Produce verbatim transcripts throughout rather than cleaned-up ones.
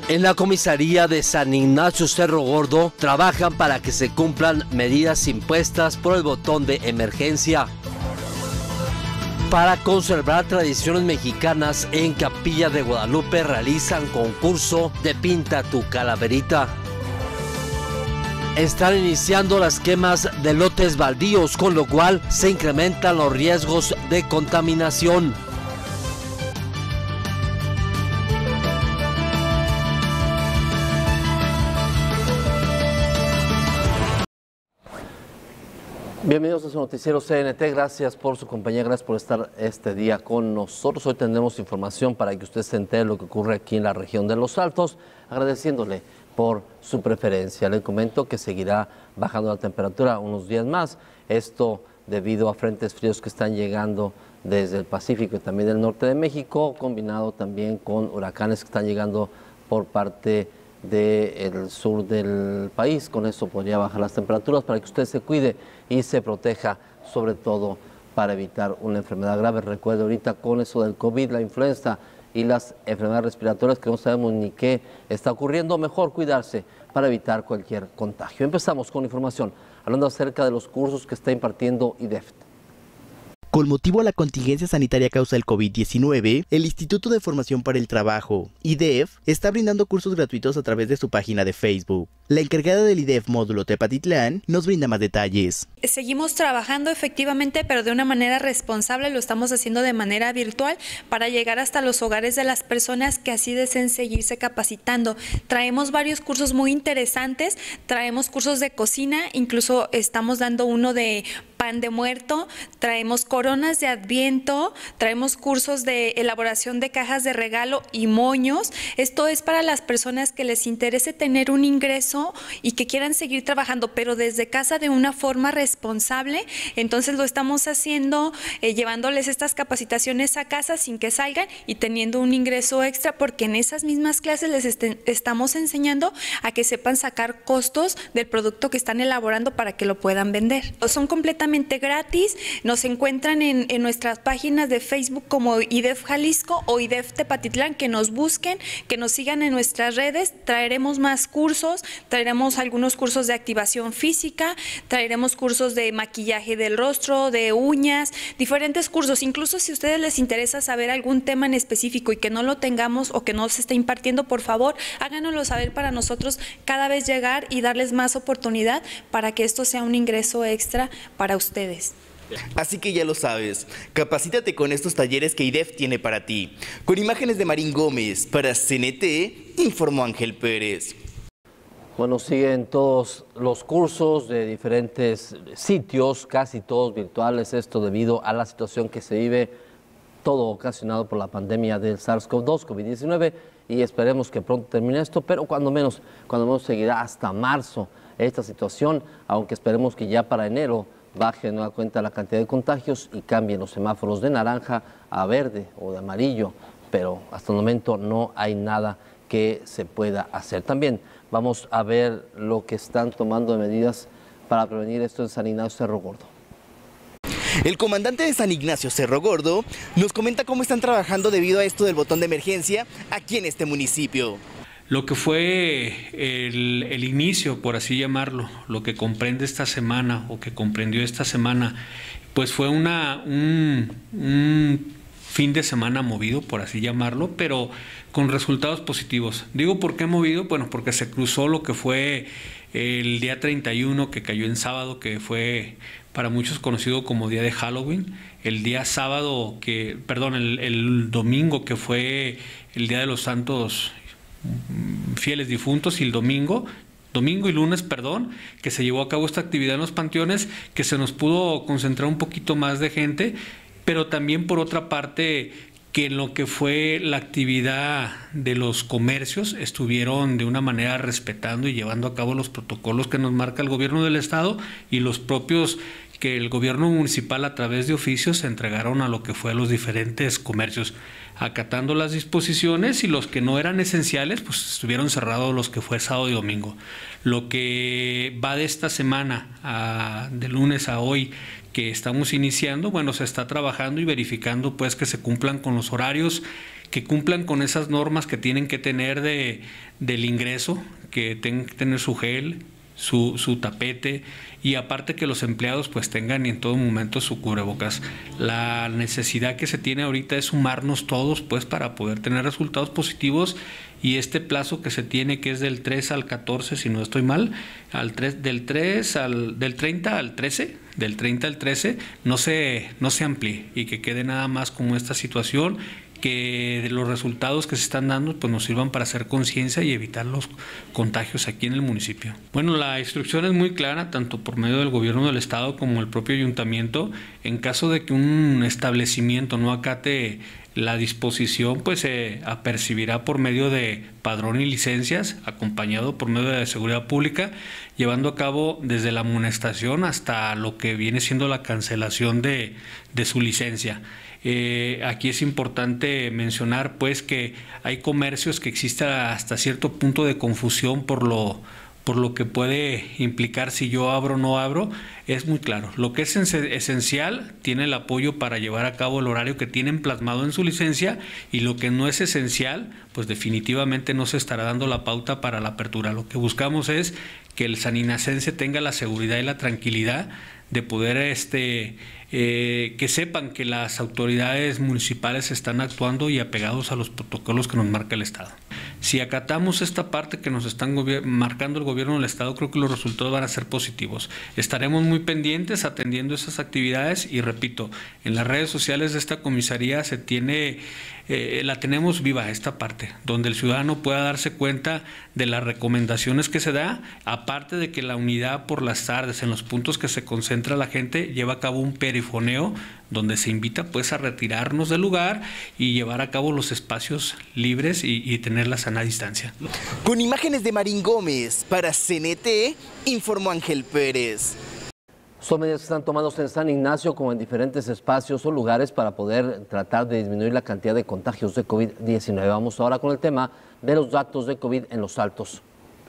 En la comisaría de San Ignacio Cerro Gordo trabajan para que se cumplan medidas impuestas por el botón de emergencia. Para conservar tradiciones mexicanas, en Capilla de Guadalupe realizan concurso de Pinta tu Calaverita. Están iniciando las quemas de lotes baldíos, con lo cual se incrementan los riesgos de contaminación. Bienvenidos a su noticiero C N T, gracias por su compañía, gracias por estar este día con nosotros. Hoy tendremos información para que usted se entere de lo que ocurre aquí en la región de Los Altos, agradeciéndole por su preferencia. Le comento que seguirá bajando la temperatura unos días más, esto debido a frentes fríos que están llegando desde el Pacífico y también del norte de México, combinado también con huracanes que están llegando por parte del sur del país. Con eso podría bajar las temperaturas para que usted se cuide y se proteja, sobre todo para evitar una enfermedad grave. Recuerde ahorita con eso del COVID, la influenza y las enfermedades respiratorias que no sabemos ni qué está ocurriendo, mejor cuidarse para evitar cualquier contagio. Empezamos con información, hablando acerca de los cursos que está impartiendo I D E F T. Con motivo a la contingencia sanitaria a causa del COVID diecinueve, el Instituto de Formación para el Trabajo, I D E F, está brindando cursos gratuitos a través de su página de Facebook. La encargada del I D E F módulo Tepatitlán nos brinda más detalles. Seguimos trabajando efectivamente, pero de una manera responsable, lo estamos haciendo de manera virtual para llegar hasta los hogares de las personas que así deseen seguirse capacitando. Traemos varios cursos muy interesantes, traemos cursos de cocina, incluso estamos dando uno de pan de muerto, traemos coronas de Adviento, traemos cursos de elaboración de cajas de regalo y moños. Esto es para las personas que les interese tener un ingreso y que quieran seguir trabajando, pero desde casa de una forma responsable. Entonces lo estamos haciendo, eh, llevándoles estas capacitaciones a casa sin que salgan y teniendo un ingreso extra, porque en esas mismas clases les est- estamos enseñando a que sepan sacar costos del producto que están elaborando para que lo puedan vender. Son completamente gratis, nos encuentran en, en nuestras páginas de Facebook como I D E F Jalisco o I D E F Tepatitlán, que nos busquen, que nos sigan en nuestras redes. Traeremos más cursos, traeremos algunos cursos de activación física, traeremos cursos de maquillaje del rostro, de uñas, diferentes cursos. Incluso si a ustedes les interesa saber algún tema en específico y que no lo tengamos o que no se esté impartiendo, por favor, háganoslo saber para nosotros cada vez llegar y darles más oportunidad para que esto sea un ingreso extra para ustedes. Así que ya lo sabes, capacítate con estos talleres que I D E F tiene para ti. Con imágenes de Marín Gómez, para C N T, informó Ángel Pérez. Bueno, siguen todos los cursos de diferentes sitios, casi todos virtuales, esto debido a la situación que se vive, todo ocasionado por la pandemia del SARS CoV dos, COVID diecinueve, y esperemos que pronto termine esto, pero cuando menos, cuando menos seguirá hasta marzo esta situación, aunque esperemos que ya para enero baje de nueva cuenta la cantidad de contagios y cambien los semáforos de naranja a verde o de amarillo, pero hasta el momento no hay nada que se pueda hacer. También vamos a ver lo que están tomando de medidas para prevenir esto en San Ignacio Cerro Gordo. El comandante de San Ignacio Cerro Gordo nos comenta cómo están trabajando debido a esto del botón de emergencia aquí en este municipio. Lo que fue el, el inicio, por así llamarlo, lo que comprende esta semana o que comprendió esta semana, pues fue una, un, un fin de semana movido, por así llamarlo, pero con resultados positivos. Digo, ¿por qué movido? Bueno, porque se cruzó lo que fue el día treinta y uno, que cayó en sábado, que fue para muchos conocido como día de Halloween, el día sábado, que, perdón, el, el domingo, que fue el día de los santos fieles difuntos, y el domingo, domingo y lunes, perdón, que se llevó a cabo esta actividad en los panteones, que se nos pudo concentrar un poquito más de gente, pero también por otra parte que en lo que fue la actividad de los comercios estuvieron de una manera respetando y llevando a cabo los protocolos que nos marca el gobierno del estado y los propios que el gobierno municipal a través de oficios se entregaron a lo que fue a los diferentes comercios, acatando las disposiciones, y los que no eran esenciales pues estuvieron cerrados los que fue sábado y domingo. Lo que va de esta semana, a, de lunes a hoy, que estamos iniciando, bueno, se está trabajando y verificando pues que se cumplan con los horarios, que cumplan con esas normas que tienen que tener de, del ingreso, que tengan que tener su gel, su, su tapete, y aparte que los empleados pues tengan en todo momento su cubrebocas. La necesidad que se tiene ahorita es sumarnos todos pues para poder tener resultados positivos, y este plazo que se tiene, que es del tres al catorce, si no estoy mal, al tres, del tres al del treinta al trece, del treinta al trece, no se no se amplíe y que quede nada más como esta situación, que los resultados que se están dando pues nos sirvan para hacer conciencia y evitar los contagios aquí en el municipio. Bueno, la instrucción es muy clara, tanto por medio del gobierno del estado como el propio ayuntamiento. En caso de que un establecimiento no acate la disposición, pues se apercibirá por medio de padrón y licencias, acompañado por medio de seguridad pública, llevando a cabo desde la amonestación hasta lo que viene siendo la cancelación de, de su licencia. Eh, aquí es importante mencionar pues que hay comercios que existe hasta cierto punto de confusión por lo, por lo que puede implicar si yo abro o no abro. Es muy claro, lo que es esencial tiene el apoyo para llevar a cabo el horario que tienen plasmado en su licencia, y lo que no es esencial pues definitivamente no se estará dando la pauta para la apertura. Lo que buscamos es que el saninacense tenga la seguridad y la tranquilidad de poder este eh, que sepan que las autoridades municipales están actuando y apegados a los protocolos que nos marca el Estado. Si acatamos esta parte que nos están marcando el gobierno del Estado, creo que los resultados van a ser positivos. Estaremos muy pendientes atendiendo esas actividades, y repito, en las redes sociales de esta comisaría se tiene, eh, la tenemos viva esta parte, donde el ciudadano pueda darse cuenta de las recomendaciones que se da, aparte de que la unidad por las tardes, en los puntos que se concentra la gente, lleva a cabo un perifoneo donde se invita pues a retirarnos del lugar y llevar a cabo los espacios libres y, y tener la sana distancia. Con imágenes de Marín Gómez, para C N T, informó Ángel Pérez. Son medidas que están tomándose en San Ignacio como en diferentes espacios o lugares para poder tratar de disminuir la cantidad de contagios de COVID diecinueve. Vamos ahora con el tema de los datos de COVID en Los Altos.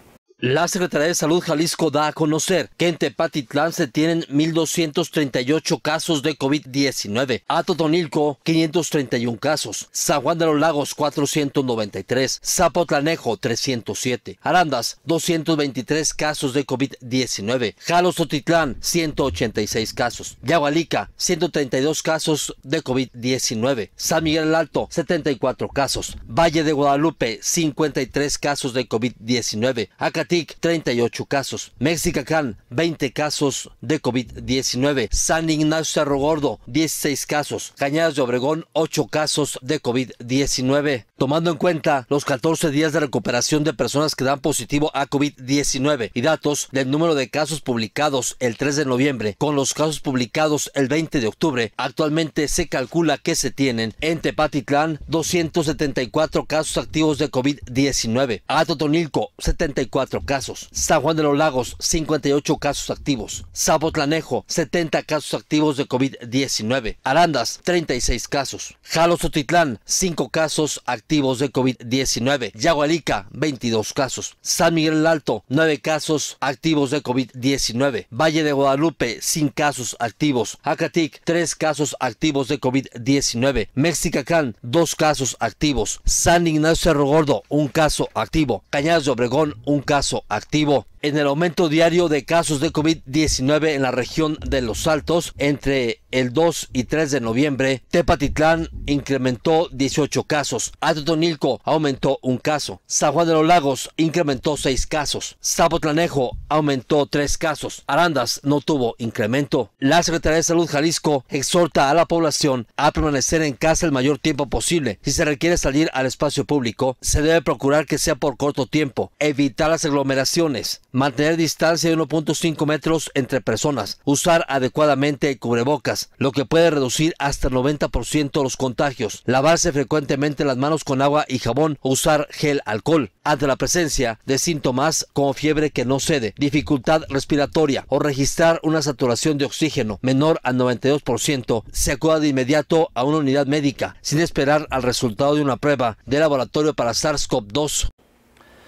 La Secretaría de Salud Jalisco da a conocer que en Tepatitlán se tienen mil doscientos treinta y ocho casos de COVID diecinueve, a Totonilco quinientos treinta y uno casos, San Juan de los Lagos cuatrocientos noventa y tres, Zapotlanejo trescientos siete, Arandas doscientos veintitrés casos de COVID diecinueve, Jalostotitlán ciento ochenta y seis casos, Yagualica ciento treinta y dos casos de COVID diecinueve, San Miguel el Alto setenta y cuatro casos, Valle de Guadalupe cincuenta y tres casos de COVID diecinueve, Acatic treinta y ocho casos, Mexicacán veinte casos de COVID diecinueve, San Ignacio Cerro Gordo dieciséis casos, Cañadas de Obregón ocho casos de COVID diecinueve. Tomando en cuenta los catorce días de recuperación de personas que dan positivo a COVID diecinueve y datos del número de casos publicados el tres de noviembre con los casos publicados el veinte de octubre, actualmente se calcula que se tienen en Tepatitlán doscientos setenta y cuatro casos activos de COVID diecinueve, a Totonilco setenta y cuatro casos, San Juan de los Lagos cincuenta y ocho casos activos, Zapotlanejo setenta casos activos de COVID diecinueve, Arandas treinta y seis casos, Jalostotitlán cinco casos activos de COVID diecinueve, Yagualica veintidós casos, San Miguel el Alto nueve casos activos de COVID diecinueve, Valle de Guadalupe cinco casos activos, Acatic tres casos activos de COVID diecinueve, Mexicacán dos casos activos, San Ignacio Cerro Gordo un caso activo, Cañadas de Obregón un caso activo. En el aumento diario de casos de COVID diecinueve en la región de Los Altos, entre el dos y tres de noviembre, Tepatitlán incrementó dieciocho casos, Totonilco aumentó un caso, San Juan de los Lagos incrementó seis casos, Zapotlanejo aumentó tres casos, Arandas no tuvo incremento. La Secretaría de Salud Jalisco exhorta a la población a permanecer en casa el mayor tiempo posible. Si se requiere salir al espacio público, se debe procurar que sea por corto tiempo, evitar las aglomeraciones, mantener distancia de uno punto cinco metros entre personas, usar adecuadamente el cubrebocas, lo que puede reducir hasta el noventa por ciento los contagios, lavarse frecuentemente las manos con agua y jabón o usar gel alcohol. Ante la presencia de síntomas como fiebre que no cede, dificultad respiratoria o registrar una saturación de oxígeno menor al noventa y dos por ciento, se acuda de inmediato a una unidad médica sin esperar al resultado de una prueba de laboratorio para SARS CoV dos.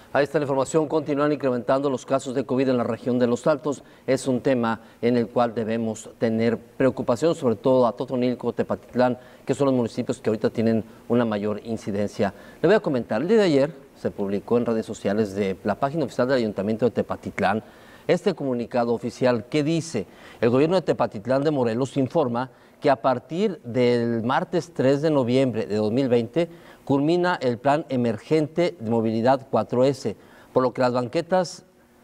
Ahí está la información. Continúan incrementando los casos de COVID en la región de Los Altos. Es un tema en el cual debemos tener preocupación, sobre todo a Totonilco, Tepatitlán, que son los municipios que ahorita tienen una mayor incidencia. Le voy a comentar, el día de ayer se publicó en redes sociales de la página oficial del Ayuntamiento de Tepatitlán este comunicado oficial que dice: el gobierno de Tepatitlán de Morelos informa que a partir del martes tres de noviembre de dos mil veinte culmina el Plan Emergente de Movilidad cuatro ese, por lo que las banquetas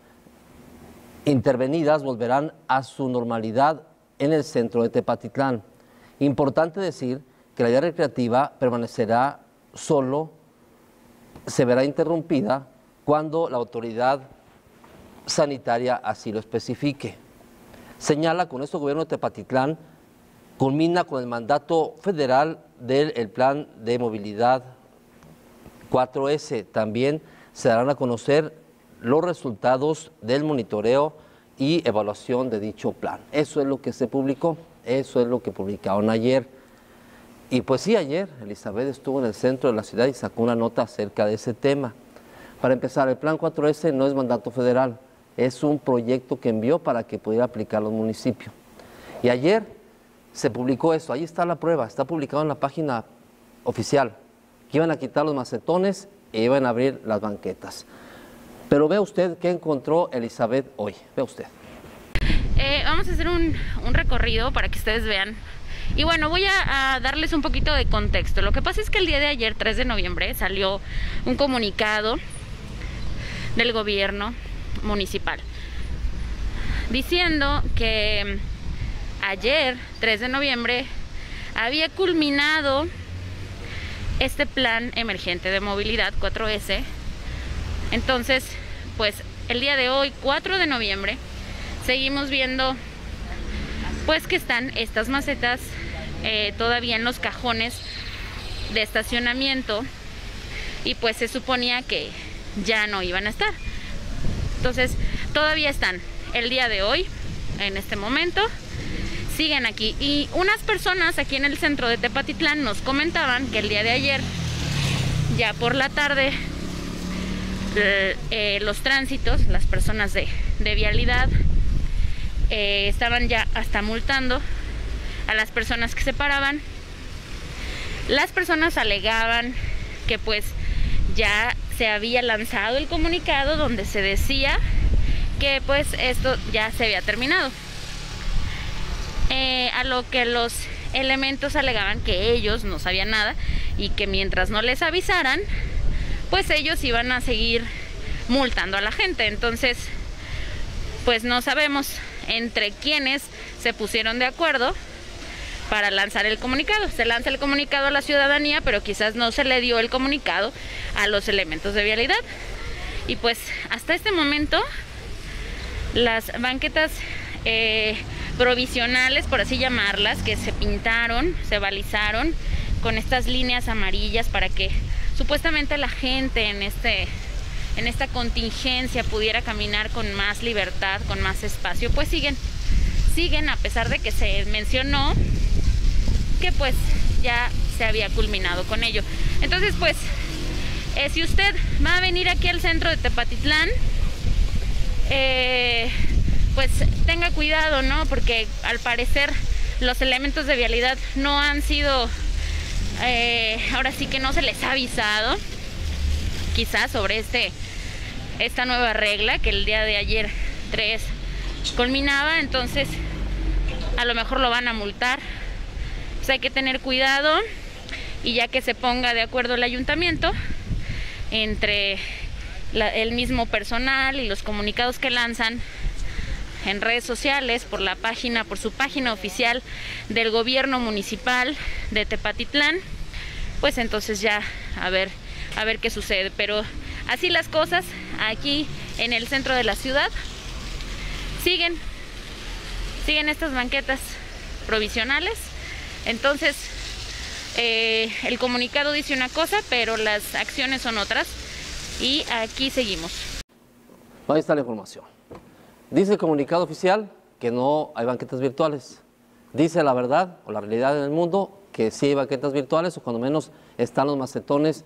intervenidas volverán a su normalidad en el centro de Tepatitlán. Importante decir que la área recreativa permanecerá solo, se verá interrumpida cuando la autoridad sanitaria así lo especifique. Señala con esto el gobierno de Tepatitlán culmina con el mandato federal del el Plan de Movilidad cuatro ese. También se darán a conocer los resultados del monitoreo y evaluación de dicho plan. Eso es lo que se publicó, eso es lo que publicaron ayer. Y pues sí, ayer Elizabeth estuvo en el centro de la ciudad y sacó una nota acerca de ese tema. Para empezar, el Plan cuatro ese no es mandato federal, es un proyecto que envió para que pudiera aplicar los municipios. Y ayer se publicó eso, ahí está la prueba, está publicado en la página oficial, que iban a quitar los macetones e iban a abrir las banquetas. Pero vea usted qué encontró Elizabeth hoy, vea usted. Eh, vamos a hacer un, un recorrido para que ustedes vean. Y bueno, voy a, a darles un poquito de contexto. Lo que pasa es que el día de ayer, tres de noviembre, salió un comunicado del gobierno municipal diciendo que ayer, tres de noviembre, había culminado este plan emergente de movilidad cuatro ese. Entonces, pues el día de hoy, cuatro de noviembre, seguimos viendo pues que están estas macetas eh, todavía en los cajones de estacionamiento, y pues se suponía que ya no iban a estar. Entonces todavía están el día de hoy, en este momento siguen aquí, y unas personas aquí en el centro de Tepatitlán nos comentaban que el día de ayer, ya por la tarde, eh, eh, los tránsitos, las personas de, de vialidad eh, estaban ya hasta multando a las personas que se paraban. Las personas alegaban que pues ya se había lanzado el comunicado donde se decía que pues esto ya se había terminado. Eh, a lo que los elementos alegaban que ellos no sabían nada y que mientras no les avisaran, pues ellos iban a seguir multando a la gente. Entonces, pues no sabemos entre quiénes se pusieron de acuerdo para lanzar el comunicado. Se lanza el comunicado a la ciudadanía, pero quizás no se le dio el comunicado a los elementos de vialidad. Y pues hasta este momento las banquetas eh, provisionales, por así llamarlas, que se pintaron, se balizaron con estas líneas amarillas para que supuestamente la gente en este en esta contingencia pudiera caminar con más libertad, con más espacio, pues siguen siguen a pesar de que se mencionó que pues ya se había culminado con ello. Entonces pues eh, si usted va a venir aquí al centro de Tepatitlán, eh, pues tenga cuidado, ¿no? Porque al parecer los elementos de vialidad no han sido, eh, ahora sí que no se les ha avisado quizás sobre este esta nueva regla que el día de ayer tres culminaba. Entonces a lo mejor lo van a multar. Pues hay que tener cuidado, y ya que se ponga de acuerdo el ayuntamiento entre la, el mismo personal y los comunicados que lanzan en redes sociales, por la página, por su página oficial del gobierno municipal de Tepatitlán, pues entonces ya a ver, a ver qué sucede. Pero así las cosas aquí en el centro de la ciudad, siguen, siguen estas banquetas provisionales. Entonces eh, el comunicado dice una cosa, pero las acciones son otras, y aquí seguimos. Ahí está la información. Dice el comunicado oficial que no hay banquetas virtuales. Dice la verdad o la realidad en el mundo que sí hay banquetas virtuales, o cuando menos están los macetones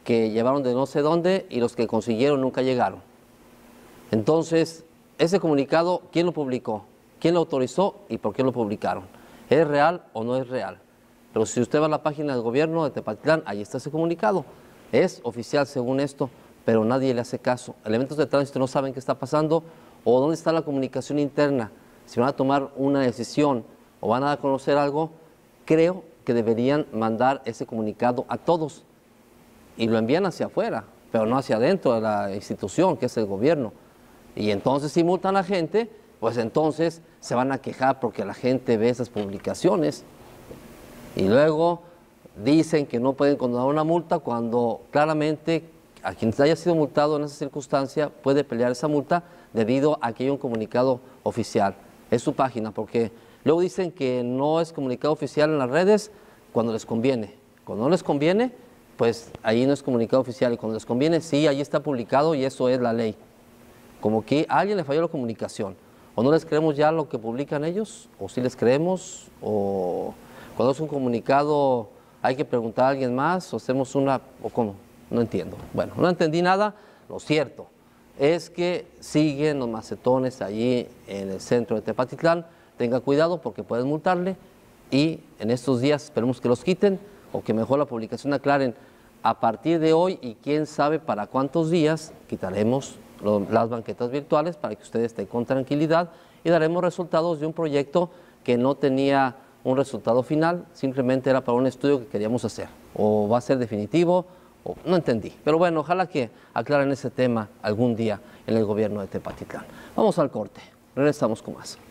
que llevaron de no sé dónde y los que consiguieron nunca llegaron. Entonces, ese comunicado, ¿quién lo publicó? ¿Quién lo autorizó y por qué lo publicaron? ¿Es real o no es real? Pero si usted va a la página del gobierno de Tepatitlán, ahí está ese comunicado. Es oficial según esto, pero nadie le hace caso. Elementos de tránsito no saben qué está pasando o dónde está la comunicación interna. Si van a tomar una decisión o van a dar a conocer algo, creo que deberían mandar ese comunicado a todos y lo envían hacia afuera, pero no hacia adentro de la institución, que es el gobierno. Y entonces si multan a la gente, pues entonces se van a quejar porque la gente ve esas publicaciones. Y luego dicen que no pueden condonar una multa cuando claramente a quien haya sido multado en esa circunstancia puede pelear esa multa debido a que hay un comunicado oficial. Es su página, porque luego dicen que no es comunicado oficial en las redes cuando les conviene. Cuando no les conviene, pues ahí no es comunicado oficial. Y cuando les conviene, sí, ahí está publicado y eso es la ley. Como que a alguien le falló la comunicación. O no les creemos ya lo que publican ellos, o sí les creemos, o cuando es un comunicado hay que preguntar a alguien más, o hacemos una, o cómo, no entiendo. Bueno, no entendí nada. Lo cierto es que siguen los macetones allí en el centro de Tepatitlán. Tenga cuidado porque pueden multarle y en estos días esperemos que los quiten o que mejor la publicación aclaren. A partir de hoy y quién sabe para cuántos días quitaremos lo, las banquetas virtuales para que ustedes estén con tranquilidad y daremos resultados de un proyecto que no tenía un resultado final, simplemente era para un estudio que queríamos hacer. O va a ser definitivo, o no entendí. Pero bueno, ojalá que aclaren ese tema algún día en el gobierno de Tepatitlán. Vamos al corte, regresamos con más.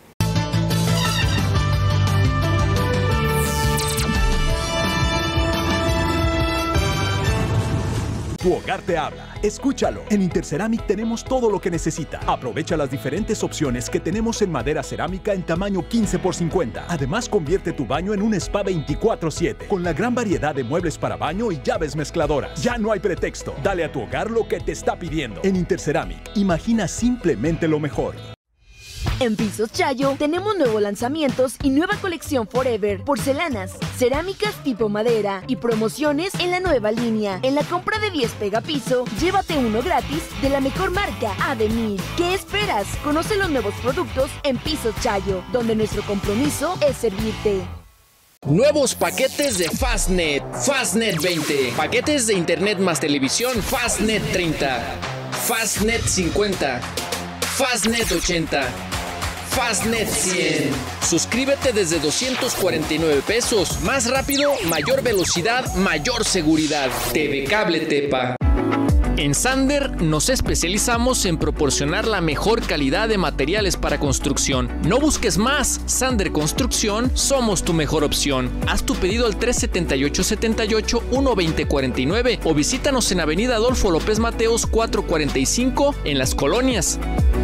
Tu hogar te habla. Escúchalo. En Interceramic tenemos todo lo que necesita. Aprovecha las diferentes opciones que tenemos en madera cerámica en tamaño quince por cincuenta. Además, convierte tu baño en un spa veinticuatro siete con la gran variedad de muebles para baño y llaves mezcladoras. Ya no hay pretexto. Dale a tu hogar lo que te está pidiendo. En Interceramic, imagina simplemente lo mejor. En Pisos Chayo tenemos nuevos lanzamientos y nueva colección Forever, porcelanas, cerámicas tipo madera y promociones en la nueva línea. En la compra de diez pegapiso, llévate uno gratis de la mejor marca, Ademir. ¿Qué esperas? Conoce los nuevos productos en Pisos Chayo, donde nuestro compromiso es servirte. Nuevos paquetes de Fastnet. Fastnet veinte. Paquetes de internet más televisión Fastnet treinta. Fastnet cincuenta. Fastnet ochenta. Fastnet cien. Suscríbete desde doscientos cuarenta y nueve pesos. Más rápido, mayor velocidad, mayor seguridad. T V Cable Tepa. En Sander nos especializamos en proporcionar la mejor calidad de materiales para construcción. No busques más. Sander Construcción, somos tu mejor opción. Haz tu pedido al tres setenta y ocho setenta y ocho, uno veinte cuarenta y nueve o visítanos en Avenida Adolfo López Mateos cuatrocientos cuarenta y cinco en Las Colonias.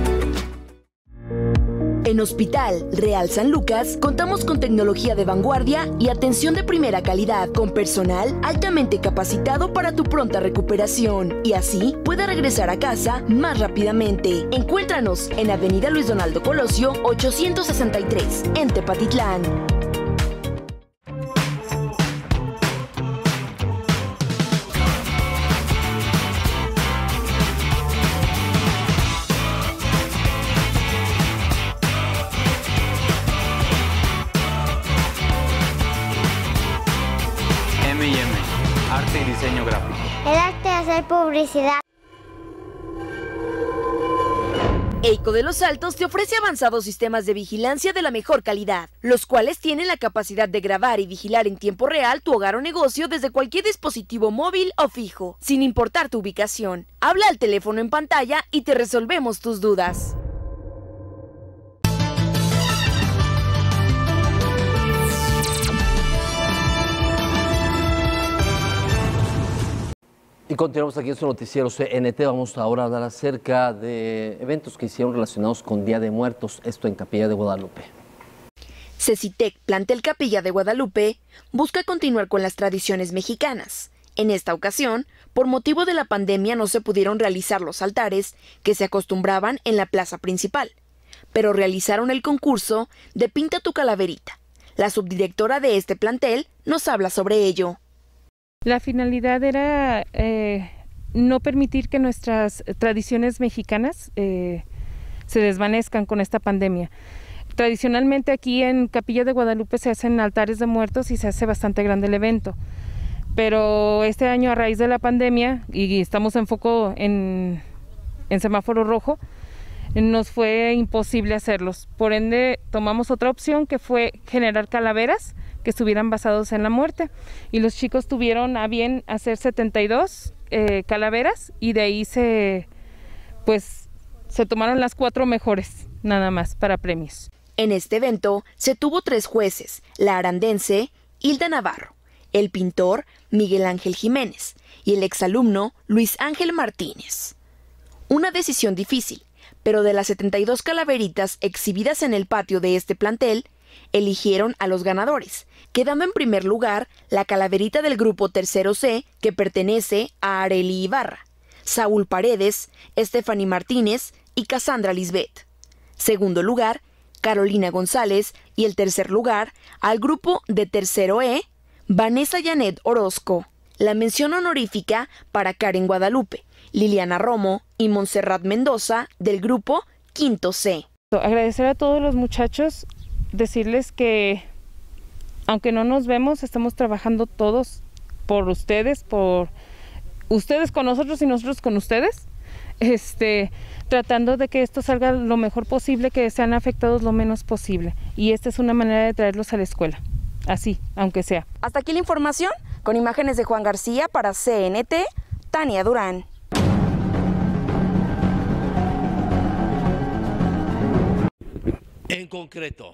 En Hospital Real San Lucas contamos con tecnología de vanguardia y atención de primera calidad, con personal altamente capacitado para tu pronta recuperación y así pueda regresar a casa más rápidamente. Encuéntranos en Avenida Luis Donaldo Colosio ochocientos sesenta y tres en Tepatitlán. Arte y diseño gráfico. El arte de hacer publicidad. EICO de Los Altos te ofrece avanzados sistemas de vigilancia de la mejor calidad, los cuales tienen la capacidad de grabar y vigilar en tiempo real tu hogar o negocio desde cualquier dispositivo móvil o fijo, sin importar tu ubicación. Habla al teléfono en pantalla y te resolvemos tus dudas. Y continuamos aquí en su noticiero C N T. Vamos ahora a hablar acerca de eventos que hicieron relacionados con Día de Muertos, esto en Capilla de Guadalupe. Cecitec, plantel Capilla de Guadalupe, busca continuar con las tradiciones mexicanas. En esta ocasión, por motivo de la pandemia no se pudieron realizar los altares que se acostumbraban en la plaza principal, pero realizaron el concurso de Pinta tu Calaverita. La subdirectora de este plantel nos habla sobre ello. La finalidad era eh, no permitir que nuestras tradiciones mexicanas eh, se desvanezcan con esta pandemia. Tradicionalmente aquí en Capilla de Guadalupe se hacen altares de muertos y se hace bastante grande el evento. Pero este año, a raíz de la pandemia, y estamos en foco en, en semáforo rojo, nos fue imposible hacerlos. Por ende, tomamos otra opción, que fue generar calaveras que estuvieran basados en la muerte, y los chicos tuvieron a bien hacer setenta y dos eh, calaveras, y de ahí se pues se tomaron las cuatro mejores nada más para premios. En este evento se tuvo tres jueces: la arandense Hilda Navarro, el pintor Miguel Ángel Jiménez y el exalumno Luis Ángel Martínez. Una decisión difícil, pero de las setenta y dos calaveritas exhibidas en el patio de este plantel, eligieron a los ganadores, quedando en primer lugar la calaverita del grupo Tercero C, que pertenece a Areli Ibarra, Saúl Paredes, Stephanie Martínez y Cassandra Lisbeth. Segundo lugar, Carolina González, y el tercer lugar al grupo de Tercero E, Vanessa Janet Orozco. La mención honorífica para Karen Guadalupe, Liliana Romo y Montserrat Mendoza del grupo Quinto C. Agradecer a todos los muchachos, decirles que aunque no nos vemos, estamos trabajando todos por ustedes, por ustedes con nosotros y nosotros con ustedes, este, tratando de que esto salga lo mejor posible, que sean afectados lo menos posible. Y esta es una manera de traerlos a la escuela, así, aunque sea. Hasta aquí la información, con imágenes de Juan García para C N T, Tania Durán. En concreto,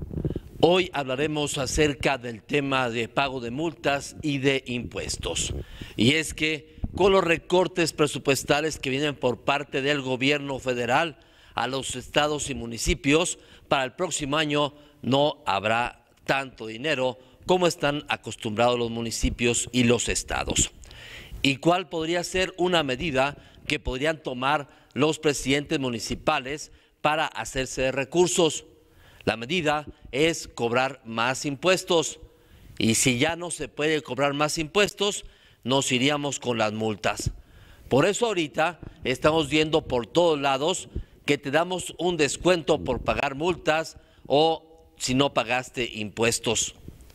hoy hablaremos acerca del tema de pago de multas y de impuestos. Y es que con los recortes presupuestales que vienen por parte del gobierno federal a los estados y municipios, para el próximo año no habrá tanto dinero como están acostumbrados los municipios y los estados. ¿Y cuál podría ser una medida que podrían tomar los presidentes municipales para hacerse de recursos? La medida es cobrar más impuestos, y si ya no se puede cobrar más impuestos, nos iríamos con las multas. Por eso ahorita estamos viendo por todos lados que te damos un descuento por pagar multas o si no pagaste impuestos.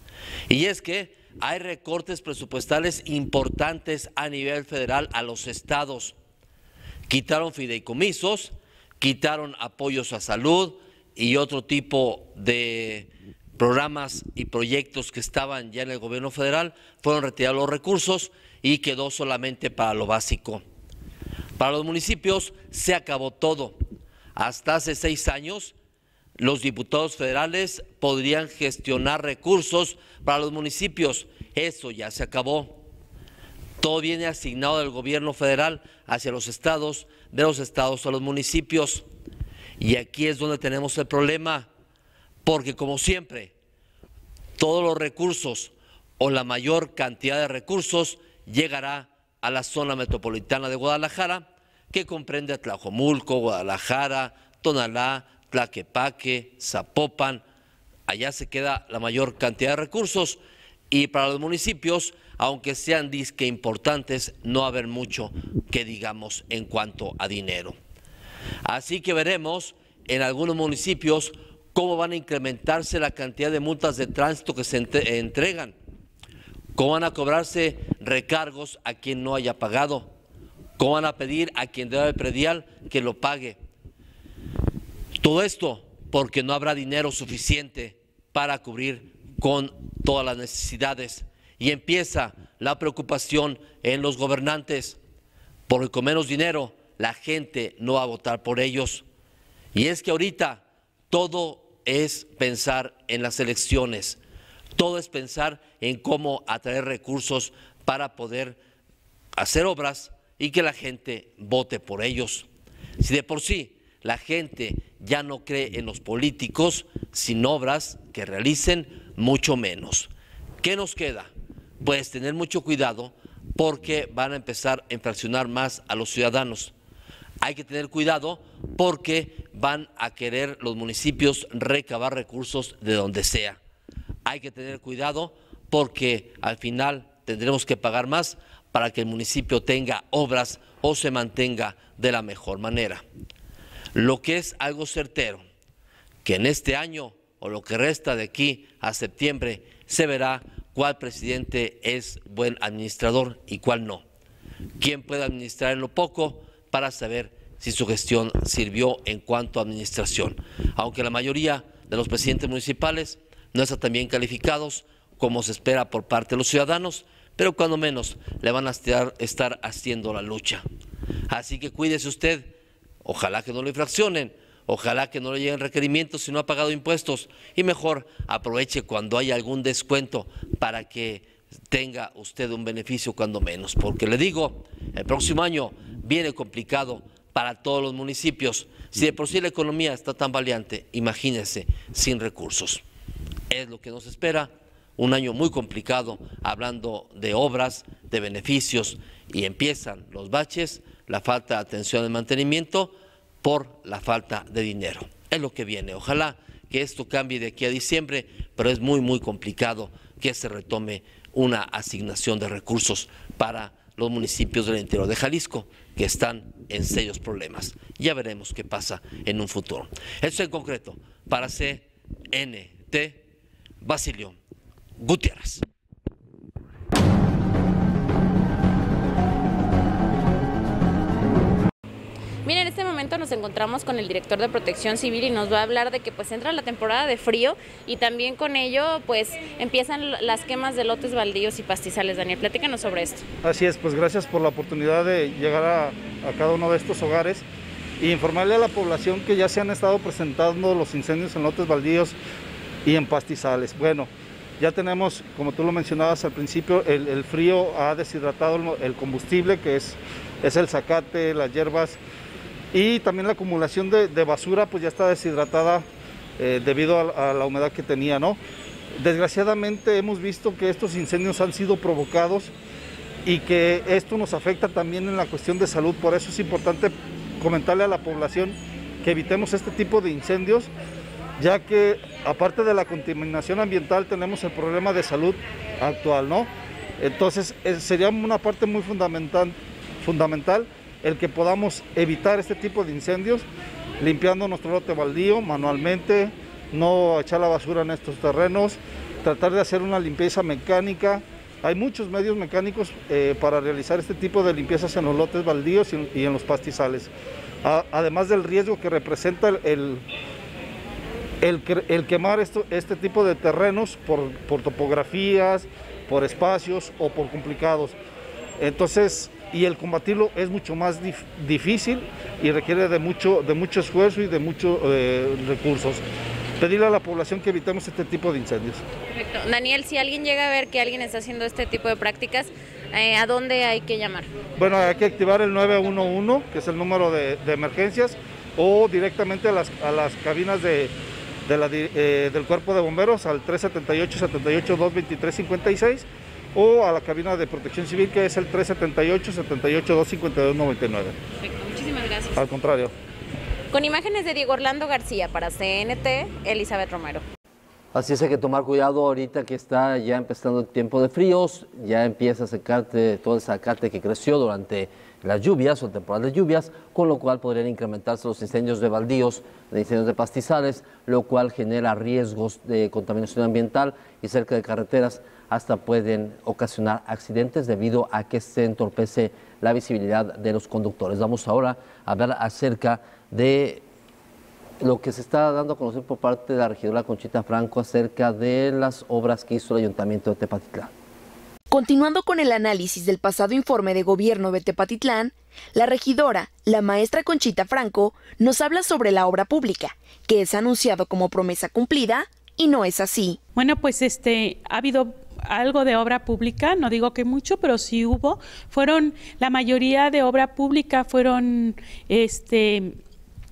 Y es que hay recortes presupuestales importantes a nivel federal a los estados. Quitaron fideicomisos, quitaron apoyos a salud y otro tipo de programas y proyectos que estaban ya en el gobierno federal, fueron retirados los recursos y quedó solamente para lo básico. Para los municipios se acabó todo. Hasta hace seis años, los diputados federales podrían gestionar recursos para los municipios. Eso ya se acabó. Todo viene asignado del gobierno federal hacia los estados, de los estados a los municipios. Y aquí es donde tenemos el problema, porque como siempre, todos los recursos o la mayor cantidad de recursos llegará a la zona metropolitana de Guadalajara, que comprende a Tlajomulco, Guadalajara, Tonalá, Tlaquepaque, Zapopan. Allá se queda la mayor cantidad de recursos, y para los municipios, aunque sean disque importantes, no va a haber mucho que digamos en cuanto a dinero. Así que veremos en algunos municipios cómo van a incrementarse la cantidad de multas de tránsito que se entregan, cómo van a cobrarse recargos a quien no haya pagado, cómo van a pedir a quien debe el predial que lo pague. Todo esto porque no habrá dinero suficiente para cubrir con todas las necesidades, y empieza la preocupación en los gobernantes, porque con menos dinero la gente no va a votar por ellos. Y es que ahorita todo es pensar en las elecciones, todo es pensar en cómo atraer recursos para poder hacer obras y que la gente vote por ellos. Si de por sí la gente ya no cree en los políticos, sin obras que realicen, mucho menos. ¿Qué nos queda? Pues tener mucho cuidado, porque van a empezar a infraccionar más a los ciudadanos. Hay que tener cuidado porque van a querer los municipios recabar recursos de donde sea. Hay que tener cuidado porque al final tendremos que pagar más para que el municipio tenga obras o se mantenga de la mejor manera. Lo que es algo certero, que en este año o lo que resta de aquí a septiembre se verá cuál presidente es buen administrador y cuál no. Quién puede administrar en lo poco para saber si su gestión sirvió en cuanto a administración. Aunque la mayoría de los presidentes municipales no están tan bien calificados como se espera por parte de los ciudadanos, pero cuando menos le van a estar, estar haciendo la lucha. Así que cuídese usted, ojalá que no lo infraccionen, ojalá que no le lleguen requerimientos si no ha pagado impuestos y mejor aproveche cuando haya algún descuento para que tenga usted un beneficio cuando menos, porque le digo, el próximo año viene complicado para todos los municipios. Si de por sí la economía está tan valiente, imagínense sin recursos. Es lo que nos espera. Un año muy complicado, hablando de obras, de beneficios, y empiezan los baches, la falta de atención y mantenimiento por la falta de dinero. Es lo que viene. Ojalá que esto cambie de aquí a diciembre, pero es muy, muy complicado que se retome una asignación de recursos para los municipios del interior de Jalisco, que están en serios problemas. Ya veremos qué pasa en un futuro. Esto en concreto, para C N T, Basilio Gutiérrez. Mira, en este momento nos encontramos con el director de Protección Civil y nos va a hablar de que pues entra la temporada de frío y también con ello pues empiezan las quemas de lotes baldíos y pastizales. Daniel, platícanos sobre esto. Así es, pues gracias por la oportunidad de llegar a, a cada uno de estos hogares y informarle a la población que ya se han estado presentando los incendios en lotes baldíos y en pastizales. Bueno, ya tenemos, como tú lo mencionabas al principio, el, el frío ha deshidratado el, el combustible, que es, es el zacate, las hierbas, y también la acumulación de, de basura pues ya está deshidratada eh, debido a, a la humedad que tenía, ¿no? Desgraciadamente hemos visto que estos incendios han sido provocados y que esto nos afecta también en la cuestión de salud. Por eso es importante comentarle a la población que evitemos este tipo de incendios, ya que aparte de la contaminación ambiental tenemos el problema de salud actual, ¿no? Entonces eh, sería una parte muy fundamental, fundamental el que podamos evitar este tipo de incendios, limpiando nuestro lote baldío manualmente, no echar la basura en estos terrenos, tratar de hacer una limpieza mecánica. Hay muchos medios mecánicos eh, para realizar este tipo de limpiezas en los lotes baldíos y, y en los pastizales. A, además del riesgo que representa el, el El, el quemar esto, este tipo de terrenos por, por topografías, por espacios o por complicados. Entonces, y el combatirlo es mucho más dif, difícil y requiere de mucho, de mucho esfuerzo y de muchos eh, recursos. Pedirle a la población que evitemos este tipo de incendios. Perfecto. Daniel, si alguien llega a ver que alguien está haciendo este tipo de prácticas, eh, ¿a dónde hay que llamar? Bueno, hay que activar el nueve uno uno, que es el número de, de emergencias, o directamente a las, a las cabinas de De la, eh, del Cuerpo de Bomberos al tres siete ocho, siete ocho dos, veintitrés cincuenta y seis o a la cabina de Protección Civil, que es el tres siete ocho, siete ocho dos, cincuenta y dos noventa y nueve. Perfecto, muchísimas gracias. Al contrario. Con imágenes de Diego Orlando García para C N T, Elizabeth Romero. Así es, hay que tomar cuidado ahorita que está ya empezando el tiempo de fríos, ya empieza a secarte todo el zacate que creció durante las lluvias o temporada de lluvias, con lo cual podrían incrementarse los incendios de baldíos, de incendios de pastizales, lo cual genera riesgos de contaminación ambiental y cerca de carreteras hasta pueden ocasionar accidentes debido a que se entorpece la visibilidad de los conductores. Vamos ahora a hablar acerca de lo que se está dando a conocer por parte de la regidora Conchita Franco acerca de las obras que hizo el Ayuntamiento de Tepatitlán. Continuando con el análisis del pasado informe de gobierno de Tepatitlán, la regidora, la maestra Conchita Franco, nos habla sobre la obra pública, que es anunciado como promesa cumplida y no es así. Bueno, pues este ha habido algo de obra pública, no digo que mucho, pero sí hubo. Fueron, la mayoría de obra pública fueron este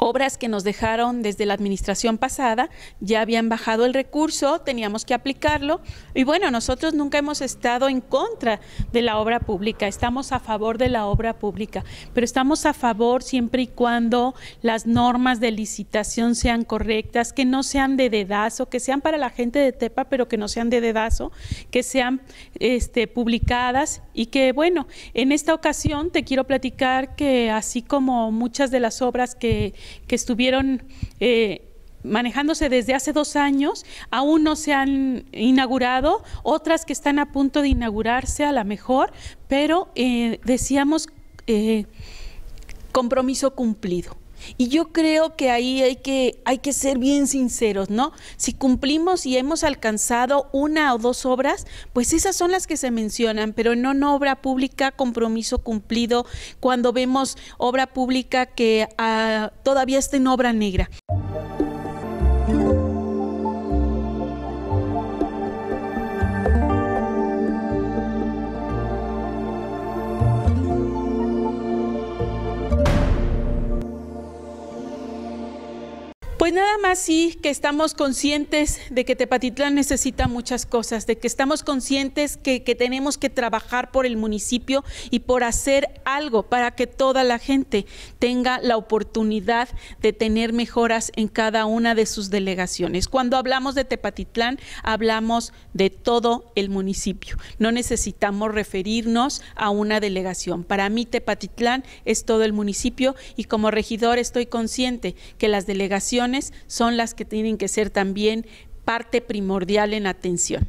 obras que nos dejaron desde la administración pasada, ya habían bajado el recurso, teníamos que aplicarlo y bueno, nosotros nunca hemos estado en contra de la obra pública, estamos a favor de la obra pública, pero estamos a favor siempre y cuando las normas de licitación sean correctas, que no sean de dedazo, que sean para la gente de Tepa, pero que no sean de dedazo, que sean este, publicadas y que bueno, en esta ocasión te quiero platicar que así como muchas de las obras que, que estuvieron eh, manejándose desde hace dos años, aún no se han inaugurado, otras que están a punto de inaugurarse a lo mejor, pero eh, decíamos eh, compromiso cumplido. Y yo creo que ahí hay que, hay que ser bien sinceros, ¿no? Si cumplimos y hemos alcanzado una o dos obras, pues esas son las que se mencionan, pero no, no obra pública, compromiso cumplido, cuando vemos obra pública que uh, todavía está en obra negra. Pues nada más sí que estamos conscientes de que Tepatitlán necesita muchas cosas, de que estamos conscientes que, que tenemos que trabajar por el municipio y por hacer algo para que toda la gente tenga la oportunidad de tener mejoras en cada una de sus delegaciones. Cuando hablamos de Tepatitlán, hablamos de todo el municipio. No necesitamos referirnos a una delegación. Para mí Tepatitlán es todo el municipio y como regidor estoy consciente que las delegaciones son las que tienen que ser también parte primordial en atención.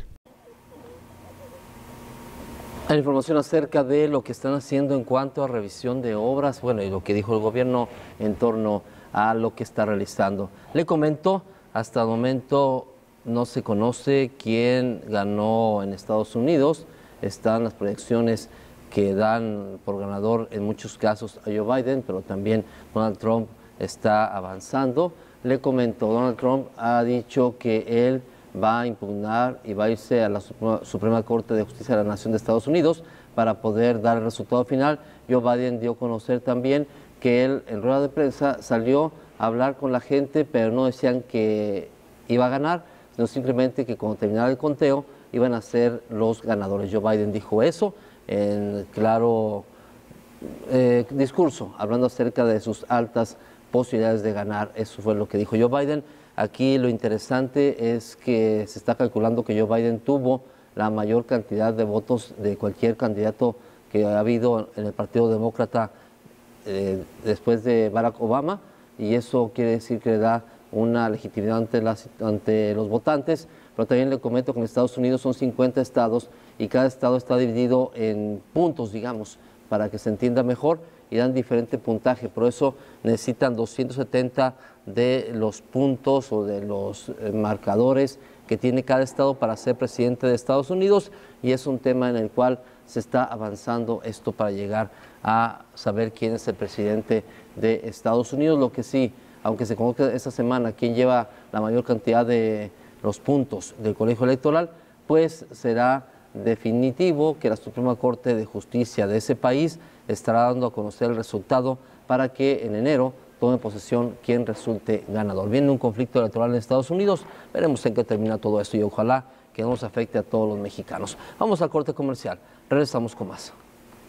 Hay información acerca de lo que están haciendo en cuanto a revisión de obras, bueno, y lo que dijo el gobierno en torno a lo que está realizando. Le comento, hasta el momento no se conoce quién ganó en Estados Unidos. Están las proyecciones que dan por ganador en muchos casos a Joe Biden, pero también Donald Trump está avanzando. Le comento, Donald Trump ha dicho que él va a impugnar y va a irse a la Suprema Corte de Justicia de la Nación de Estados Unidos para poder dar el resultado final. Joe Biden dio a conocer también que él en rueda de prensa salió a hablar con la gente, pero no decían que iba a ganar, sino simplemente que cuando terminara el conteo iban a ser los ganadores. Joe Biden dijo eso en claro eh, discurso, hablando acerca de sus altas posibilidades de ganar. Eso fue lo que dijo Joe Biden. Aquí lo interesante es que se está calculando que Joe Biden tuvo la mayor cantidad de votos de cualquier candidato que ha habido en el Partido Demócrata eh, después de Barack Obama, y eso quiere decir que le da una legitimidad ante, las, ante los votantes. Pero también le comento que en Estados Unidos son cincuenta estados y cada estado está dividido en puntos, digamos, para que se entienda mejor, y dan diferente puntaje. Por eso necesitan doscientos setenta de los puntos o de los eh, marcadores que tiene cada estado para ser presidente de Estados Unidos, y es un tema en el cual se está avanzando esto para llegar a saber quién es el presidente de Estados Unidos. Lo que sí, aunque se conozca esta semana quién lleva la mayor cantidad de los puntos del colegio electoral, pues será definitivo que la Suprema Corte de Justicia de ese país estará dando a conocer el resultado para que en enero tome posesión quien resulte ganador. Viene un conflicto electoral en Estados Unidos, veremos en qué termina todo esto y ojalá que no nos afecte a todos los mexicanos. Vamos al corte comercial, regresamos con más.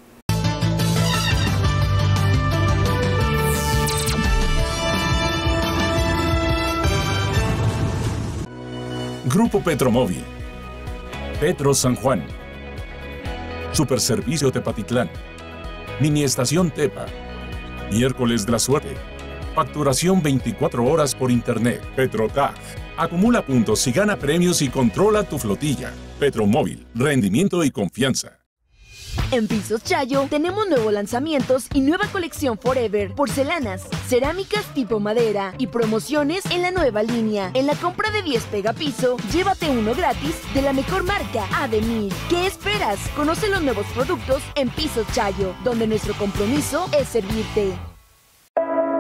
Grupo Petromóvil, Petro San Juan, Superservicio Tepatitlán, Mini Estación Tepa, Miércoles de la Suerte, facturación veinticuatro horas por internet. Petrotag, acumula puntos y gana premios y controla tu flotilla. Petromóvil, rendimiento y confianza. En Pisos Chayo tenemos nuevos lanzamientos y nueva colección Forever, porcelanas, cerámicas tipo madera y promociones en la nueva línea. En la compra de diez pegapiso, llévate uno gratis de la mejor marca, Ademir. ¿Qué esperas? Conoce los nuevos productos en Pisos Chayo, donde nuestro compromiso es servirte.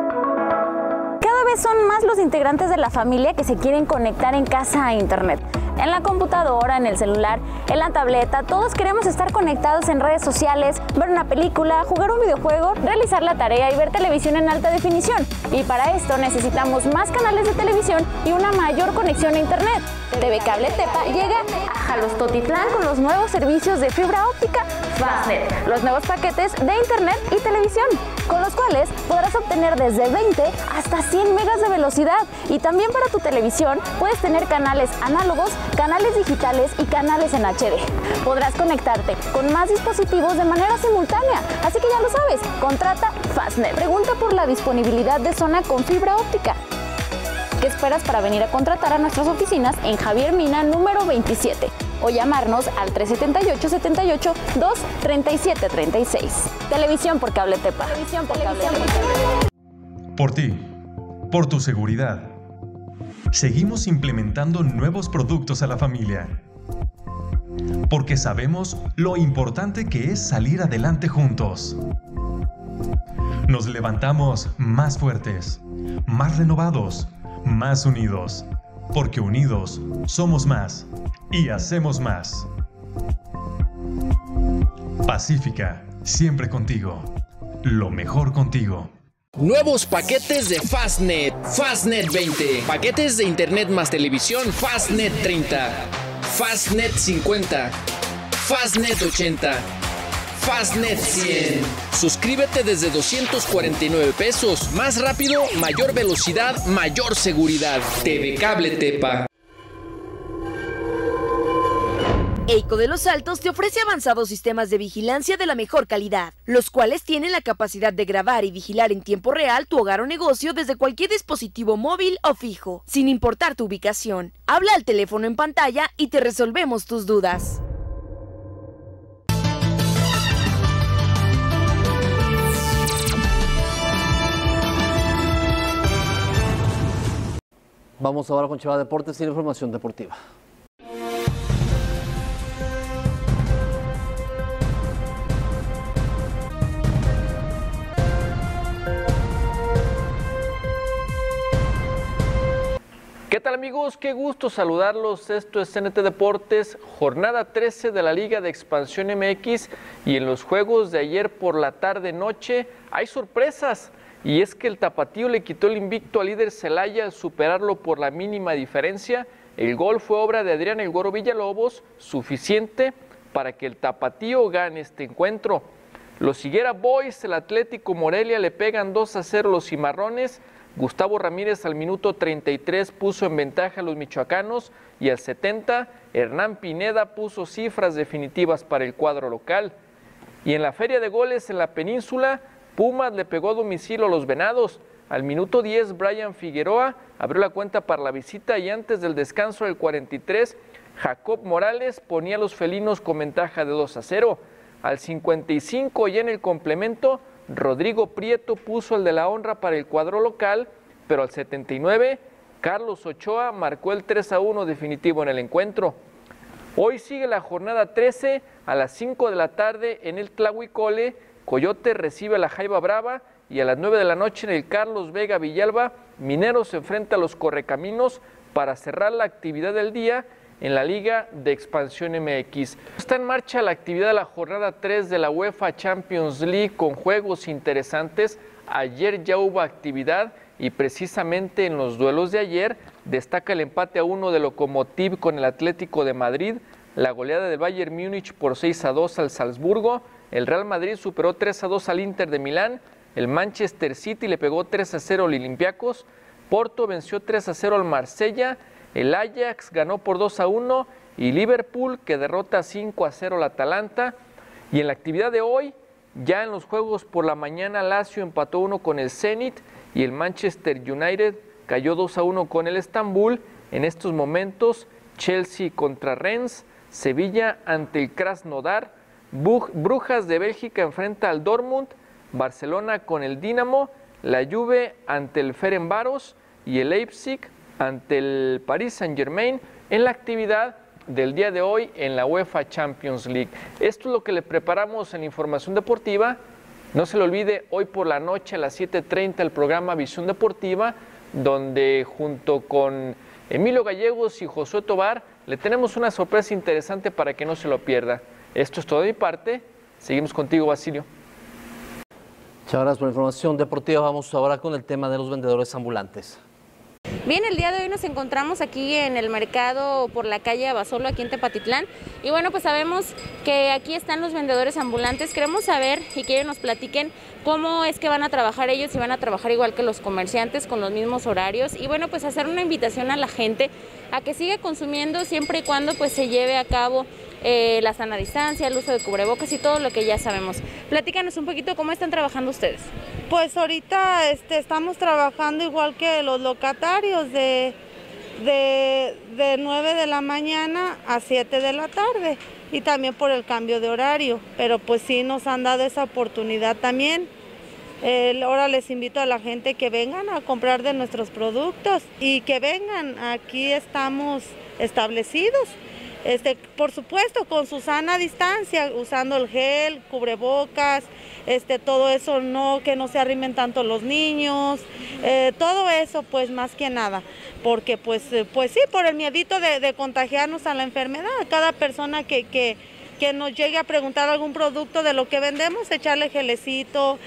Cada vez son más los integrantes de la familia que se quieren conectar en casa a internet. en la computadora, en el celular, en la tableta. Todos queremos estar conectados en redes sociales, ver una película, jugar un videojuego, realizar la tarea y ver televisión en alta definición. Y para esto necesitamos más canales de televisión y una mayor conexión a internet. T V Cable Tepa llega a Jalostotitlán con los nuevos servicios de fibra óptica Fastnet, los nuevos paquetes de internet y televisión, con los cuales podrás obtener desde veinte hasta cien megas de velocidad. Y también para tu televisión puedes tener canales análogos, canales digitales y canales en H D. Podrás conectarte con más dispositivos de manera simultánea, así que ya lo sabes, contrata Fastnet. Pregunta por la disponibilidad de zona con fibra óptica. ¿Qué esperas para venir a contratar a nuestras oficinas en Javier Mina número veintisiete o llamarnos al tres siete ocho, siete ocho, dos, tres siete tres seis? Televisión por Cable Tepa. Televisión por Cable Tepa. Por ti, por tu seguridad. Seguimos implementando nuevos productos a la familia. Porque sabemos lo importante que es salir adelante juntos. Nos levantamos más fuertes, más renovados, más unidos, porque unidos somos más y hacemos más. Pacífica, siempre contigo. Lo mejor contigo. Nuevos paquetes de Fastnet. Fastnet veinte. Paquetes de internet más televisión Fastnet treinta. Fastnet cincuenta. Fastnet ochenta. Fastnet cien. Suscríbete desde doscientos cuarenta y nueve pesos. Más rápido, mayor velocidad, mayor seguridad. T V Cable Tepa. EICO de Los Altos te ofrece avanzados sistemas de vigilancia de la mejor calidad, los cuales tienen la capacidad de grabar y vigilar en tiempo real tu hogar o negocio desde cualquier dispositivo móvil o fijo, sin importar tu ubicación. Habla al teléfono en pantalla y te resolvemos tus dudas. Vamos ahora con Chiva Deportes y la información deportiva. ¿Qué tal amigos? Qué gusto saludarlos. Esto es C N T Deportes, jornada trece de la Liga de Expansión M X, y en los juegos de ayer por la tarde-noche hay sorpresas. Y es que el Tapatío le quitó el invicto al líder Celaya al superarlo por la mínima diferencia. El gol fue obra de Adrián El Güero Villalobos, suficiente para que el Tapatío gane este encuentro. Los Higuera Boys, el Atlético Morelia, le pegan dos a cero los Cimarrones. Gustavo Ramírez al minuto treinta y tres puso en ventaja a los michoacanos y al setenta Hernán Pineda puso cifras definitivas para el cuadro local. Y en la feria de goles en la península, Pumas le pegó a domicilio a los Venados. Al minuto diez, Brian Figueroa abrió la cuenta para la visita y antes del descanso del cuarenta y tres, Jacob Morales ponía a los felinos con ventaja de dos a cero. Al cincuenta y cinco y en el complemento, Rodrigo Prieto puso el de la honra para el cuadro local, pero al setenta y nueve, Carlos Ochoa marcó el tres a uno definitivo en el encuentro. Hoy sigue la jornada trece a las cinco de la tarde en el Tlahuicole. Coyote recibe a la Jaiba Brava y a las nueve de la noche en el Carlos Vega Villalba, Mineros se enfrenta a los Correcaminos para cerrar la actividad del día en la Liga de Expansión M X. Está en marcha la actividad de la jornada tres de la UEFA Champions League con juegos interesantes. Ayer ya hubo actividad y precisamente en los duelos de ayer destaca el empate a uno de Lokomotiv con el Atlético de Madrid, la goleada del Bayern Múnich por seis a dos al Salzburgo, el Real Madrid superó tres a dos al Inter de Milán, el Manchester City le pegó tres a cero al Olympiacos, Porto venció tres a cero al Marsella, el Ajax ganó por dos a uno y Liverpool que derrota cinco a cero al Atalanta. Y en la actividad de hoy, ya en los juegos por la mañana, Lazio empató uno con el Zenit y el Manchester United cayó dos a uno con el Estambul. En estos momentos, Chelsea contra Rennes, Sevilla ante el Krasnodar, Brujas de Bélgica enfrenta al Dortmund, Barcelona con el Dinamo, la Juve ante el Ferencváros y el Leipzig ante el Paris Saint-Germain en la actividad del día de hoy en la UEFA Champions League. Esto es lo que le preparamos en Información Deportiva. No se le olvide, hoy por la noche a las siete treinta el programa Visión Deportiva, donde junto con Emilio Gallegos y Josué Tobar le tenemos una sorpresa interesante para que no se lo pierda. Esto es todo de mi parte. Seguimos contigo, Basilio. Muchas gracias por la información deportiva. Vamos ahora con el tema de los vendedores ambulantes. Bien, el día de hoy nos encontramos aquí en el mercado por la calle Abasolo, aquí en Tepatitlán. Y bueno, pues sabemos que aquí están los vendedores ambulantes. Queremos saber y que ellos nos platiquen cómo es que van a trabajar ellos, si van a trabajar igual que los comerciantes, con los mismos horarios. Y bueno, pues hacer una invitación a la gente a que siga consumiendo siempre y cuando pues se lleve a cabo eh, la sana distancia, el uso de cubrebocas y todo lo que ya sabemos. Platícanos un poquito cómo están trabajando ustedes. Pues ahorita este, estamos trabajando igual que los locatarios de, de, de nueve de la mañana a siete de la tarde y también por el cambio de horario, pero pues sí nos han dado esa oportunidad también. Eh, ahora les invito a la gente que vengan a comprar de nuestros productos y que vengan, aquí estamos establecidos. Este, por supuesto, con su sana distancia, usando el gel, cubrebocas, este, todo eso, no que no se arrimen tanto los niños, eh, todo eso, pues más que nada, porque pues, eh, pues sí, por el miedito de, de contagiarnos a la enfermedad, cada persona que, que, que nos llegue a preguntar algún producto de lo que vendemos, echarle gelecito,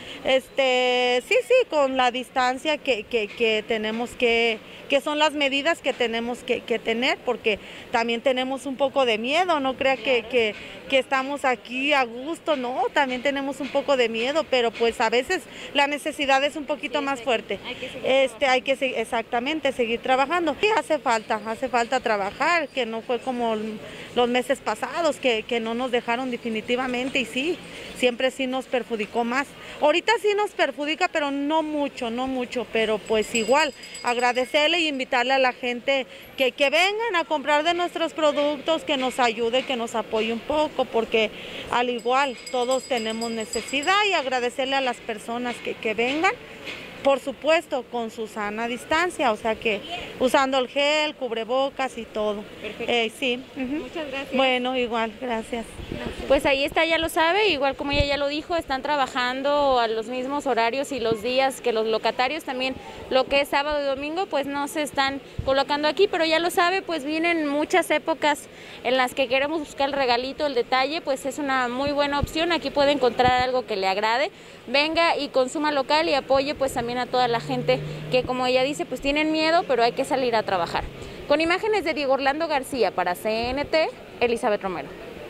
este, sí, sí, con la distancia que, que, que tenemos que... que son las medidas que tenemos que, que tener, porque también tenemos un poco de miedo, no crea que, que, que estamos aquí a gusto, no, también tenemos un poco de miedo, pero pues a veces la necesidad es un poquito más fuerte. Hay que seguir este, hay que exactamente seguir trabajando. Sí, hace falta, hace falta trabajar, que no fue como los meses pasados, que, que no nos dejaron definitivamente, y sí, siempre sí nos perjudicó más. Ahorita sí nos perjudica, pero no mucho, no mucho, pero pues igual, agradecerle y invitarle a la gente que, que vengan a comprar de nuestros productos, que nos ayude, que nos apoye un poco, porque al igual todos tenemos necesidad, y agradecerle a las personas que, que vengan, por supuesto con su sana distancia, o sea que usando el gel, cubrebocas y todo. Perfecto. Eh, sí. Uh-huh. Muchas gracias. Bueno, igual, gracias. gracias. Pues ahí está, ya lo sabe, igual como ella ya lo dijo, están trabajando a los mismos horarios y los días que los locatarios, también lo que es sábado y domingo, pues no se están colocando aquí, pero ya lo sabe, pues vienen muchas épocas en las que queremos buscar el regalito, el detalle, pues es una muy buena opción, aquí puede encontrar algo que le agrade, venga y consuma local y apoye pues también a toda la gente que, como ella dice, pues tienen miedo, pero hay que salir a trabajar. Con imágenes de Diego Orlando García para C N T, Elizabeth Romero.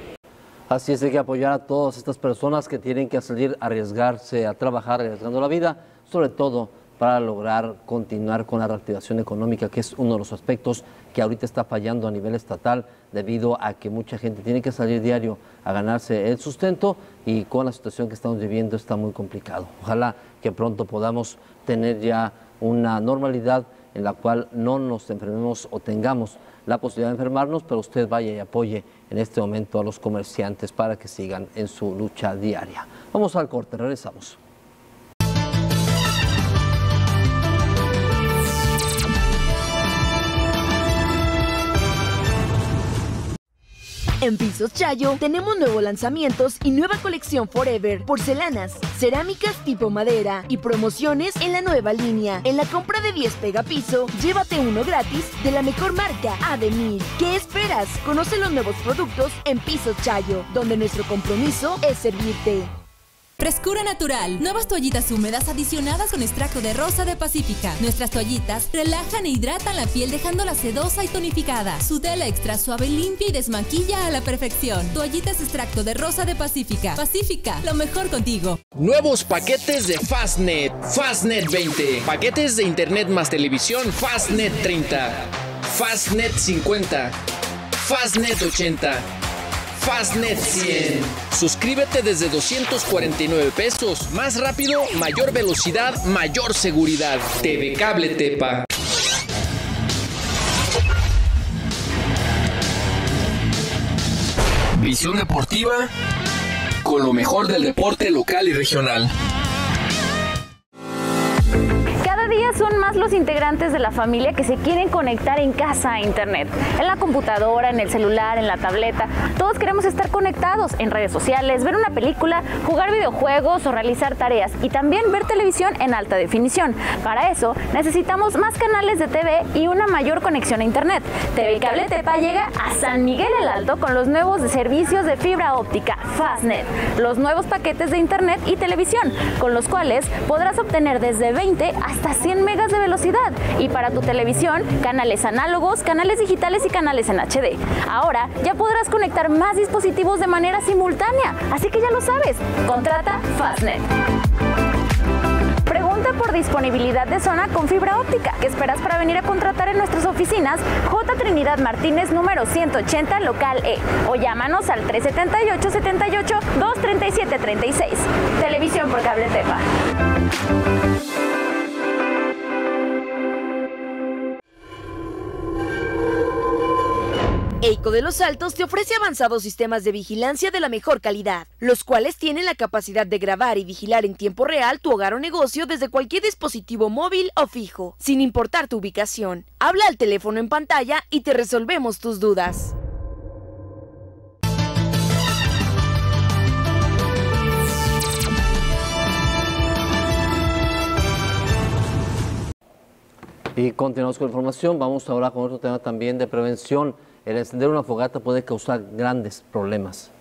Así es, hay que apoyar a todas estas personas que tienen que salir a arriesgarse a trabajar, arriesgando la vida, sobre todo para lograr continuar con la reactivación económica, que es uno de los aspectos que ahorita está fallando a nivel estatal, debido a que mucha gente tiene que salir diario a ganarse el sustento, y con la situación que estamos viviendo está muy complicado. Ojalá que pronto podamos tener ya una normalidad en la cual no nos enfermemos o tengamos la posibilidad de enfermarnos, pero usted vaya y apoye en este momento a los comerciantes para que sigan en su lucha diaria. Vamos al corte, regresamos. En Pisos Chayo tenemos nuevos lanzamientos y nueva colección Forever, porcelanas, cerámicas tipo madera y promociones en la nueva línea. En la compra de diez pegapiso, llévate uno gratis de la mejor marca, Ademir. ¿Qué esperas? Conoce los nuevos productos en Pisos Chayo, donde nuestro compromiso es servirte. Frescura natural. Nuevas toallitas húmedas adicionadas con extracto de rosa de Pacífica. Nuestras toallitas relajan e hidratan la piel dejándola sedosa y tonificada. Su tela extra suave limpia y desmaquilla a la perfección. Toallitas extracto de rosa de Pacífica. Pacífica, lo mejor contigo. Nuevos paquetes de Fastnet. Fastnet veinte. Paquetes de internet más televisión Fastnet treinta. Fastnet cincuenta. Fastnet ochenta. Fastnet cien. Suscríbete desde doscientos cuarenta y nueve pesos. Más rápido, mayor velocidad, mayor seguridad. T V Cable Tepa. Visión deportiva con lo mejor del deporte local y regional. son más los integrantes de la familia que se quieren conectar en casa a internet, en la computadora, en el celular, en la tableta. Todos queremos estar conectados en redes sociales, ver una película, jugar videojuegos o realizar tareas y también ver televisión en alta definición. Para eso necesitamos más canales de T V y una mayor conexión a internet. T V Cable Tepa llega a San Miguel el Alto con los nuevos servicios de fibra óptica Fastnet, los nuevos paquetes de internet y televisión, con los cuales podrás obtener desde veinte hasta cien megas de velocidad, y para tu televisión, canales análogos, canales digitales y canales en H D. Ahora ya podrás conectar más dispositivos de manera simultánea, así que ya lo sabes, contrata Fastnet. Pregunta por disponibilidad de zona con fibra óptica. ¿Qué esperas para venir a contratar en nuestras oficinas? J. Trinidad Martínez, número ciento ochenta, local E. O llámanos al tres setenta y ocho, setenta y ocho, dos treinta y siete, treinta y seis. Televisión por Cable Tepa. EICO de Los Altos te ofrece avanzados sistemas de vigilancia de la mejor calidad, los cuales tienen la capacidad de grabar y vigilar en tiempo real tu hogar o negocio desde cualquier dispositivo móvil o fijo, sin importar tu ubicación. Habla al teléfono en pantalla y te resolvemos tus dudas. Y continuamos con información. Vamos ahora con otro tema también de prevención. El encender una fogata puede causar grandes problemas.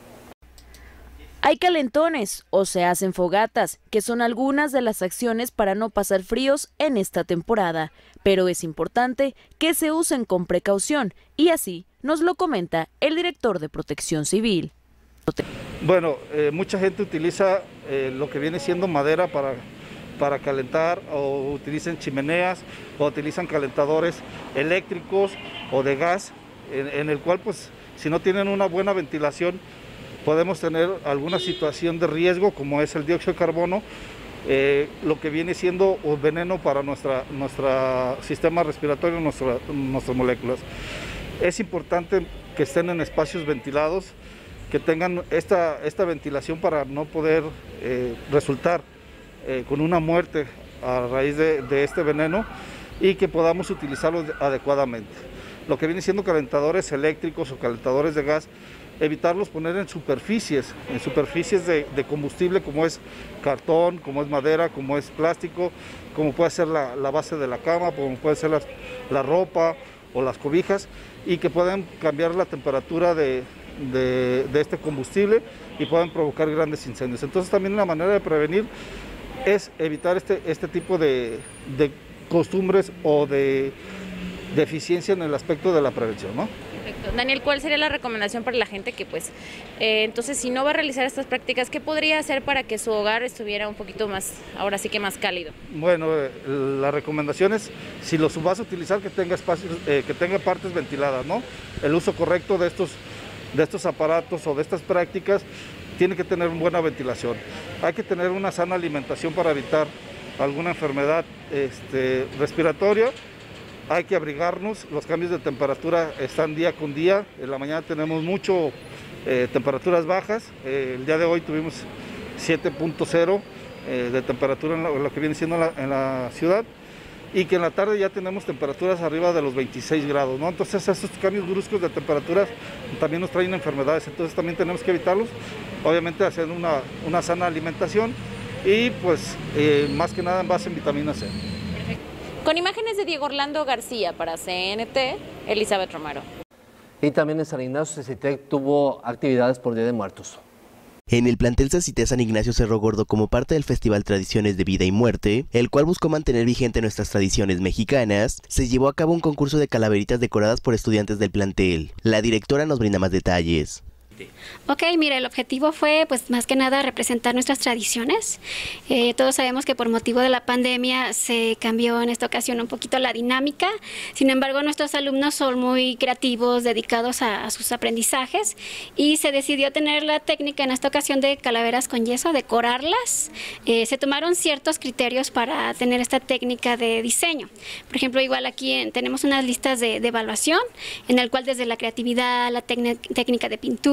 Hay calentones o se hacen fogatas, que son algunas de las acciones para no pasar fríos en esta temporada. Pero es importante que se usen con precaución y así nos lo comenta el director de Protección Civil. Bueno, eh, mucha gente utiliza eh, lo que viene siendo madera para, para calentar, o utilizan chimeneas o utilizan calentadores eléctricos o de gas, en, en el cual pues si no tienen una buena ventilación podemos tener alguna situación de riesgo, como es el dióxido de carbono, eh, lo que viene siendo un veneno para nuestra, nuestro sistema respiratorio, nuestra, nuestras moléculas. Es importante que estén en espacios ventilados, que tengan esta, esta ventilación para no poder eh, resultar eh, con una muerte a raíz de, de este veneno, y que podamos utilizarlos adecuadamente. Lo que viene siendo calentadores eléctricos o calentadores de gas, evitarlos poner en superficies, en superficies de, de combustible, como es cartón, como es madera, como es plástico, como puede ser la, la base de la cama, como puede ser la, la ropa o las cobijas, y que puedan cambiar la temperatura de, de, de este combustible y puedan provocar grandes incendios. Entonces también la manera de prevenir es evitar este, este tipo de, de costumbres o de deficiencia en el aspecto de la prevención, ¿no? Perfecto. Daniel, ¿cuál sería la recomendación para la gente que, pues, eh, entonces, si no va a realizar estas prácticas, qué podría hacer para que su hogar estuviera un poquito más, ahora sí que más cálido? Bueno, eh, la recomendación es, si los vas a utilizar, que tenga espacios, eh, que tenga partes ventiladas, ¿no? El uso correcto de estos, de estos aparatos o de estas prácticas tiene que tener buena ventilación. Hay que tener una sana alimentación para evitar alguna enfermedad este, respiratoria. Hay que abrigarnos, los cambios de temperatura están día con día. En la mañana tenemos mucho eh, temperaturas bajas, eh, el día de hoy tuvimos siete punto cero eh, de temperatura en lo, en lo que viene siendo en la, en la ciudad, y que en la tarde ya tenemos temperaturas arriba de los veintiséis grados, ¿no? Entonces esos cambios bruscos de temperaturas también nos traen enfermedades, entonces también tenemos que evitarlos, obviamente haciendo una, una sana alimentación y pues eh, más que nada en base en vitamina C. Con imágenes de Diego Orlando García para C N T, Elizabeth Romero. Y también en San Ignacio Cecitec tuvo actividades por Día de Muertos. En el plantel Cecitec San Ignacio Cerro Gordo, como parte del Festival Tradiciones de Vida y Muerte, el cual buscó mantener vigente nuestras tradiciones mexicanas, se llevó a cabo un concurso de calaveritas decoradas por estudiantes del plantel. La directora nos brinda más detalles. Ok, mira, el objetivo fue pues más que nada representar nuestras tradiciones. Eh, todos sabemos que por motivo de la pandemia se cambió en esta ocasión un poquito la dinámica. Sin embargo, nuestros alumnos son muy creativos, dedicados a, a sus aprendizajes, y se decidió tener la técnica en esta ocasión de calaveras con yeso, decorarlas. Eh, se tomaron ciertos criterios para tener esta técnica de diseño. Por ejemplo, igual aquí en, tenemos unas listas de, de evaluación, en el cual desde la creatividad, la técnica de pintura,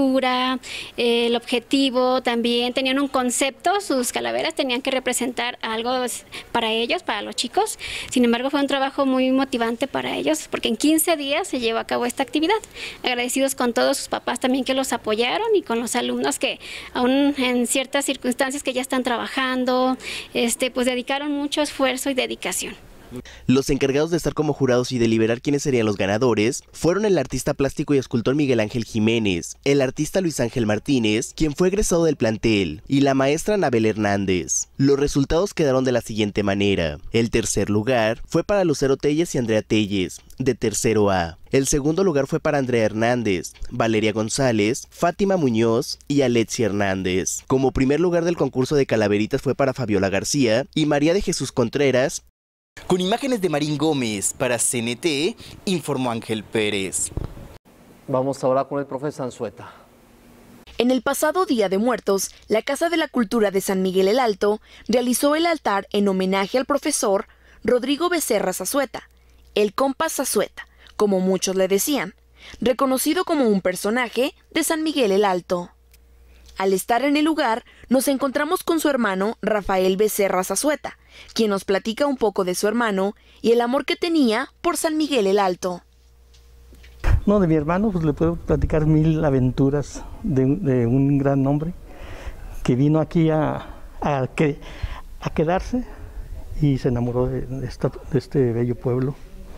estructura, eh, el objetivo, también tenían un concepto, sus calaveras tenían que representar algo para ellos, para los chicos. Sin embargo, fue un trabajo muy motivante para ellos, porque en quince días se llevó a cabo esta actividad. Agradecidos con todos sus papás también que los apoyaron y con los alumnos que aún en ciertas circunstancias que ya están trabajando, este, pues dedicaron mucho esfuerzo y dedicación. Los encargados de estar como jurados y deliberar quiénes serían los ganadores fueron el artista plástico y escultor Miguel Ángel Jiménez, el artista Luis Ángel Martínez, quien fue egresado del plantel, y la maestra Anabel Hernández. Los resultados quedaron de la siguiente manera. El tercer lugar fue para Lucero Telles y Andrea Telles, de tercero A. El segundo lugar fue para Andrea Hernández, Valeria González, Fátima Muñoz y Alexia Hernández. Como primer lugar del concurso de calaveritas fue para Fabiola García y María de Jesús Contreras. Con imágenes de Marín Gómez para C N T, informó Ángel Pérez. Vamos ahora con el profe Sanzueta. En el pasado Día de Muertos, la Casa de la Cultura de San Miguel el Alto realizó el altar en homenaje al profesor Rodrigo Becerra Zazueta, el compa Zazueta, como muchos le decían, reconocido como un personaje de San Miguel el Alto. Al estar en el lugar, nos encontramos con su hermano Rafael Becerra Zazueta, quien nos platica un poco de su hermano y el amor que tenía por San Miguel el Alto. No, de mi hermano pues le puedo platicar mil aventuras de, de un gran hombre que vino aquí a, a, que, a quedarse y se enamoró de, de, esta, de este bello pueblo,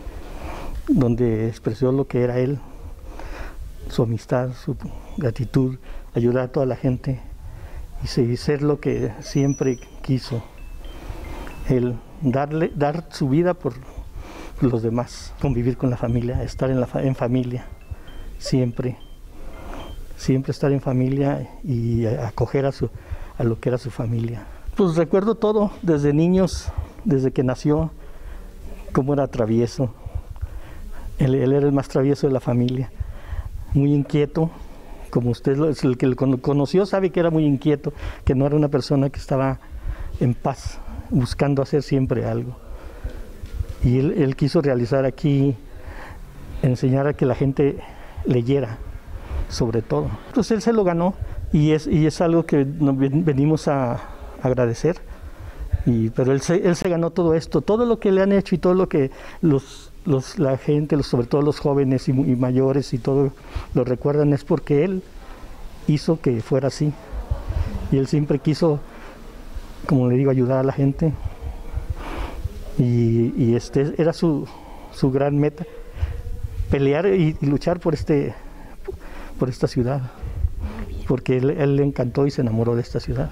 donde expresó lo que era él, su amistad, su gratitud, ayudar a toda la gente y ser lo que siempre quiso, el darle, dar su vida por los demás, convivir con la familia, estar en, la, en familia, siempre, siempre estar en familia y acoger a, su, a lo que era su familia. Pues recuerdo todo, desde niños, desde que nació, cómo era travieso, él, él era el más travieso de la familia, muy inquieto. Como usted, el que lo conoció sabe que era muy inquieto, que no era una persona que estaba en paz, buscando hacer siempre algo. Y él, él quiso realizar aquí, enseñar a que la gente leyera, sobre todo. Pues él se lo ganó y es, y es algo que nos venimos a agradecer. Y, pero él se, él se ganó todo esto, todo lo que le han hecho y todo lo que los... Los, la gente, los, sobre todo los jóvenes y, y mayores y todo lo recuerdan es porque él hizo que fuera así y él siempre quiso, como le digo, ayudar a la gente y, y este era su, su gran meta, pelear y, y luchar por este por esta ciudad, porque él, él le encantó y se enamoró de esta ciudad.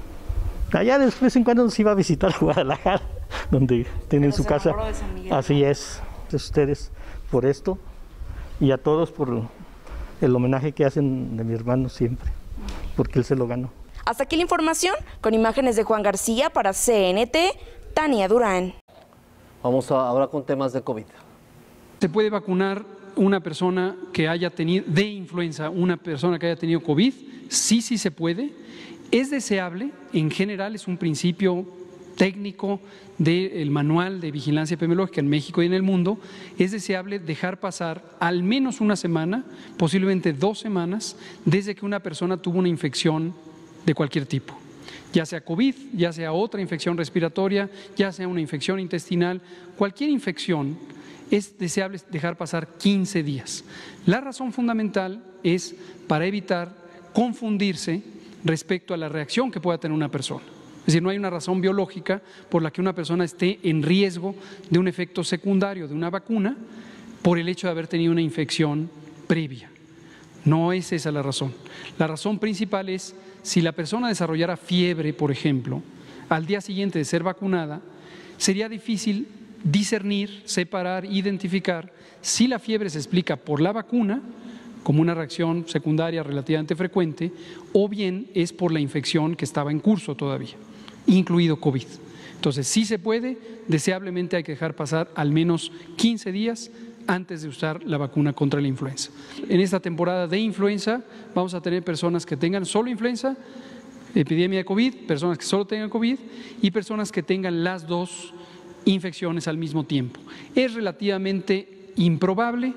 Allá después en cuando nos iba a visitar a Guadalajara, donde tienen su casa. Así es. Ustedes por esto y a todos por el homenaje que hacen de mi hermano siempre, porque él se lo ganó. Hasta aquí la información, con imágenes de Juan García para C N T, Tania Durán. Vamos a, ahora con temas de COVID. ¿Se puede vacunar una persona que haya tenido de influenza, una persona que haya tenido COVID? Sí, sí se puede. Es deseable, en general es un principio técnico del manual de vigilancia epidemiológica en México y en el mundo, es deseable dejar pasar al menos una semana, posiblemente dos semanas, desde que una persona tuvo una infección de cualquier tipo, ya sea COVID, ya sea otra infección respiratoria, ya sea una infección intestinal, cualquier infección es deseable dejar pasar quince días. La razón fundamental es para evitar confundirse respecto a la reacción que pueda tener una persona. Es decir, no hay una razón biológica por la que una persona esté en riesgo de un efecto secundario de una vacuna por el hecho de haber tenido una infección previa. No es esa la razón. La razón principal es si la persona desarrollara fiebre, por ejemplo, al día siguiente de ser vacunada, sería difícil discernir, separar, identificar si la fiebre se explica por la vacuna, como una reacción secundaria relativamente frecuente, o bien es por la infección que estaba en curso todavía, incluido COVID. Entonces, sí se puede, deseablemente hay que dejar pasar al menos quince días antes de usar la vacuna contra la influenza. En esta temporada de influenza vamos a tener personas que tengan solo influenza, epidemia de COVID, personas que solo tengan COVID y personas que tengan las dos infecciones al mismo tiempo. Es relativamente improbable,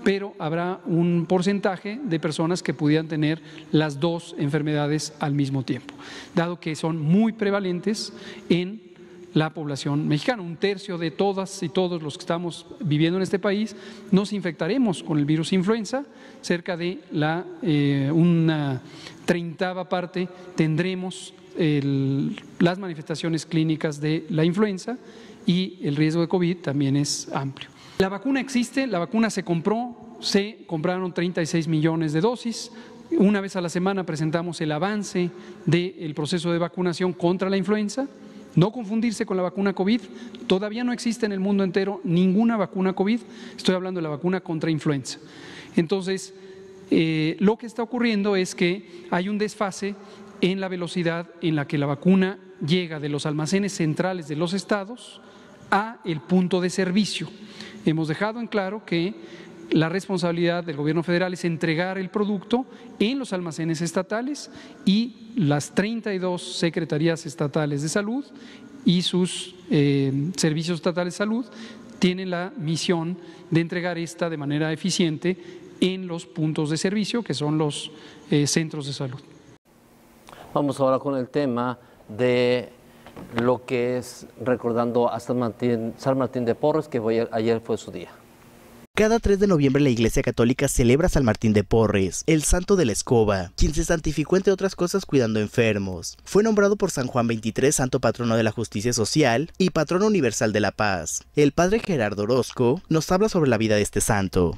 pero habrá un porcentaje de personas que pudieran tener las dos enfermedades al mismo tiempo, dado que son muy prevalentes en la población mexicana. Un tercio de todas y todos los que estamos viviendo en este país nos infectaremos con el virus influenza, cerca de la, eh, una treintava parte tendremos el, las manifestaciones clínicas de la influenza y el riesgo de COVID también es amplio. La vacuna existe, la vacuna se compró, se compraron treinta y seis millones de dosis. Una vez a la semana presentamos el avance del proceso de vacunación contra la influenza. No confundirse con la vacuna COVID, todavía no existe en el mundo entero ninguna vacuna COVID, estoy hablando de la vacuna contra influenza. Entonces, eh, lo que está ocurriendo es que hay un desfase en la velocidad en la que la vacuna llega de los almacenes centrales de los estados a el punto de servicio. Hemos dejado en claro que la responsabilidad del gobierno federal es entregar el producto en los almacenes estatales y las treinta y dos secretarías estatales de salud y sus eh, servicios estatales de salud tienen la misión de entregar esta de manera eficiente en los puntos de servicio, que son los eh, centros de salud. Vamos ahora con el tema de lo que es recordando a San Martín, San Martín de Porres, que hoy, ayer fue su día. Cada tres de noviembre la Iglesia Católica celebra a San Martín de Porres, el santo de la escoba, quien se santificó entre otras cosas cuidando enfermos. Fue nombrado por San Juan veintitrés santo patrono de la justicia social y patrono universal de la paz. El padre Gerardo Orozco nos habla sobre la vida de este santo.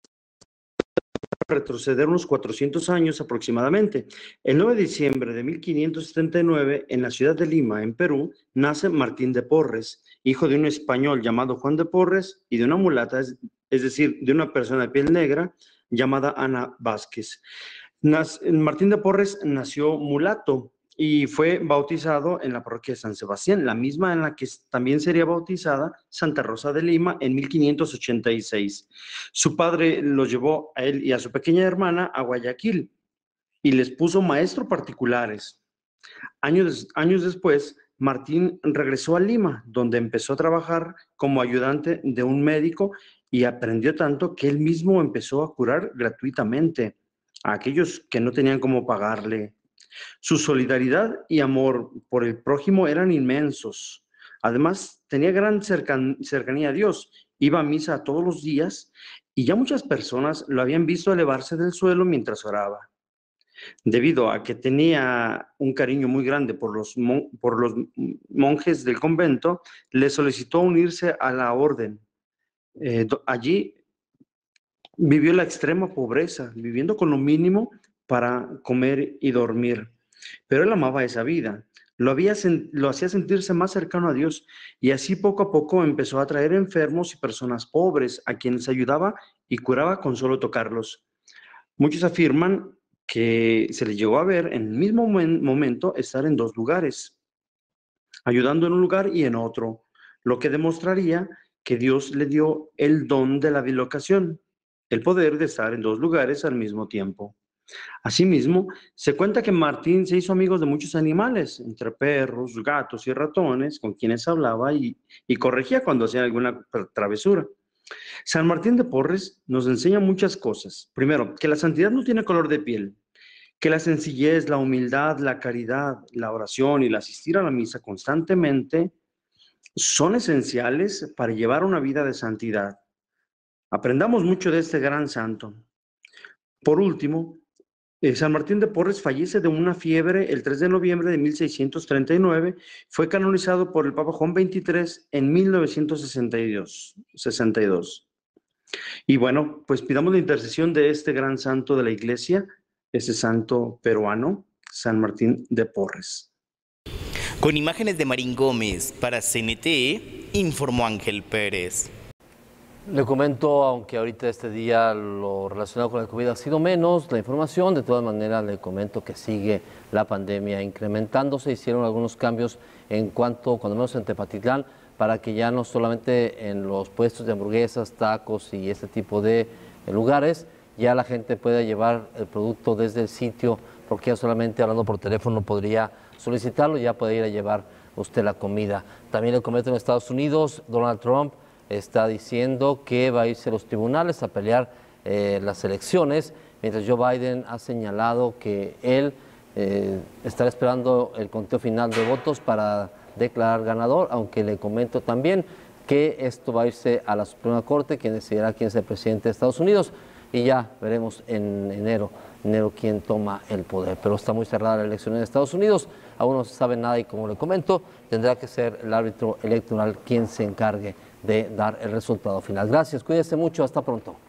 Retroceder unos cuatrocientos años aproximadamente. El nueve de diciembre de mil quinientos setenta y nueve, en la ciudad de Lima, en Perú, nace Martín de Porres, hijo de un español llamado Juan de Porres y de una mulata, es, es decir, de una persona de piel negra llamada Ana Vázquez. Nas, Martín de Porres nació mulato y fue bautizado en la parroquia de San Sebastián, la misma en la que también sería bautizada Santa Rosa de Lima en mil quinientos ochenta y seis. Su padre los llevó a él y a su pequeña hermana a Guayaquil y les puso maestros particulares. Años, años después, Martín regresó a Lima, donde empezó a trabajar como ayudante de un médico y aprendió tanto que él mismo empezó a curar gratuitamente a aquellos que no tenían cómo pagarle. Su solidaridad y amor por el prójimo eran inmensos. Además, tenía gran cercan- cercanía a Dios. Iba a misa todos los días y ya muchas personas lo habían visto elevarse del suelo mientras oraba. Debido a que tenía un cariño muy grande por los, mon- por los monjes del convento, le solicitó unirse a la orden. Eh, do- allí vivió la extrema pobreza, viviendo con lo mínimo para comer y dormir. Pero él amaba esa vida, lo, había, lo hacía sentirse más cercano a Dios y así poco a poco empezó a traer enfermos y personas pobres a quienes ayudaba y curaba con solo tocarlos. Muchos afirman que se les llegó a ver en el mismo momento estar en dos lugares, ayudando en un lugar y en otro, lo que demostraría que Dios le dio el don de la bilocación, el poder de estar en dos lugares al mismo tiempo. Asimismo, se cuenta que Martín se hizo amigo de muchos animales, entre perros, gatos y ratones, con quienes hablaba y, y corregía cuando hacían alguna travesura. San Martín de Porres nos enseña muchas cosas. Primero, que la santidad no tiene color de piel, que la sencillez, la humildad, la caridad, la oración y el asistir a la misa constantemente son esenciales para llevar una vida de santidad. Aprendamos mucho de este gran santo. Por último, Eh, San Martín de Porres fallece de una fiebre el tres de noviembre de mil seiscientos treinta y nueve, fue canonizado por el Papa Juan veintitrés en mil novecientos sesenta y dos. Y bueno, pues pidamos la intercesión de este gran santo de la Iglesia, ese santo peruano, San Martín de Porres. Con imágenes de Marín Gómez para C N T E, informó Ángel Pérez. Le comento, aunque ahorita este día lo relacionado con el COVID ha sido menos la información, de todas maneras le comento que sigue la pandemia incrementándose. Hicieron algunos cambios en cuanto, cuando menos en Tepatitlán, para que ya no solamente en los puestos de hamburguesas, tacos y este tipo de lugares, ya la gente pueda llevar el producto desde el sitio, porque ya solamente hablando por teléfono podría solicitarlo, ya puede ir a llevar usted la comida. También le comento, en Estados Unidos, Donald Trump está diciendo que va a irse a los tribunales a pelear eh, las elecciones, mientras Joe Biden ha señalado que él eh, estará esperando el conteo final de votos para declarar ganador, aunque le comento también que esto va a irse a la Suprema Corte, quien decidirá quién es el presidente de Estados Unidos, y ya veremos en enero, enero quién toma el poder. Pero está muy cerrada la elección en Estados Unidos, aún no se sabe nada y como le comento, tendrá que ser el árbitro electoral quien se encargue de dar el resultado final. Gracias, cuídese mucho, hasta pronto.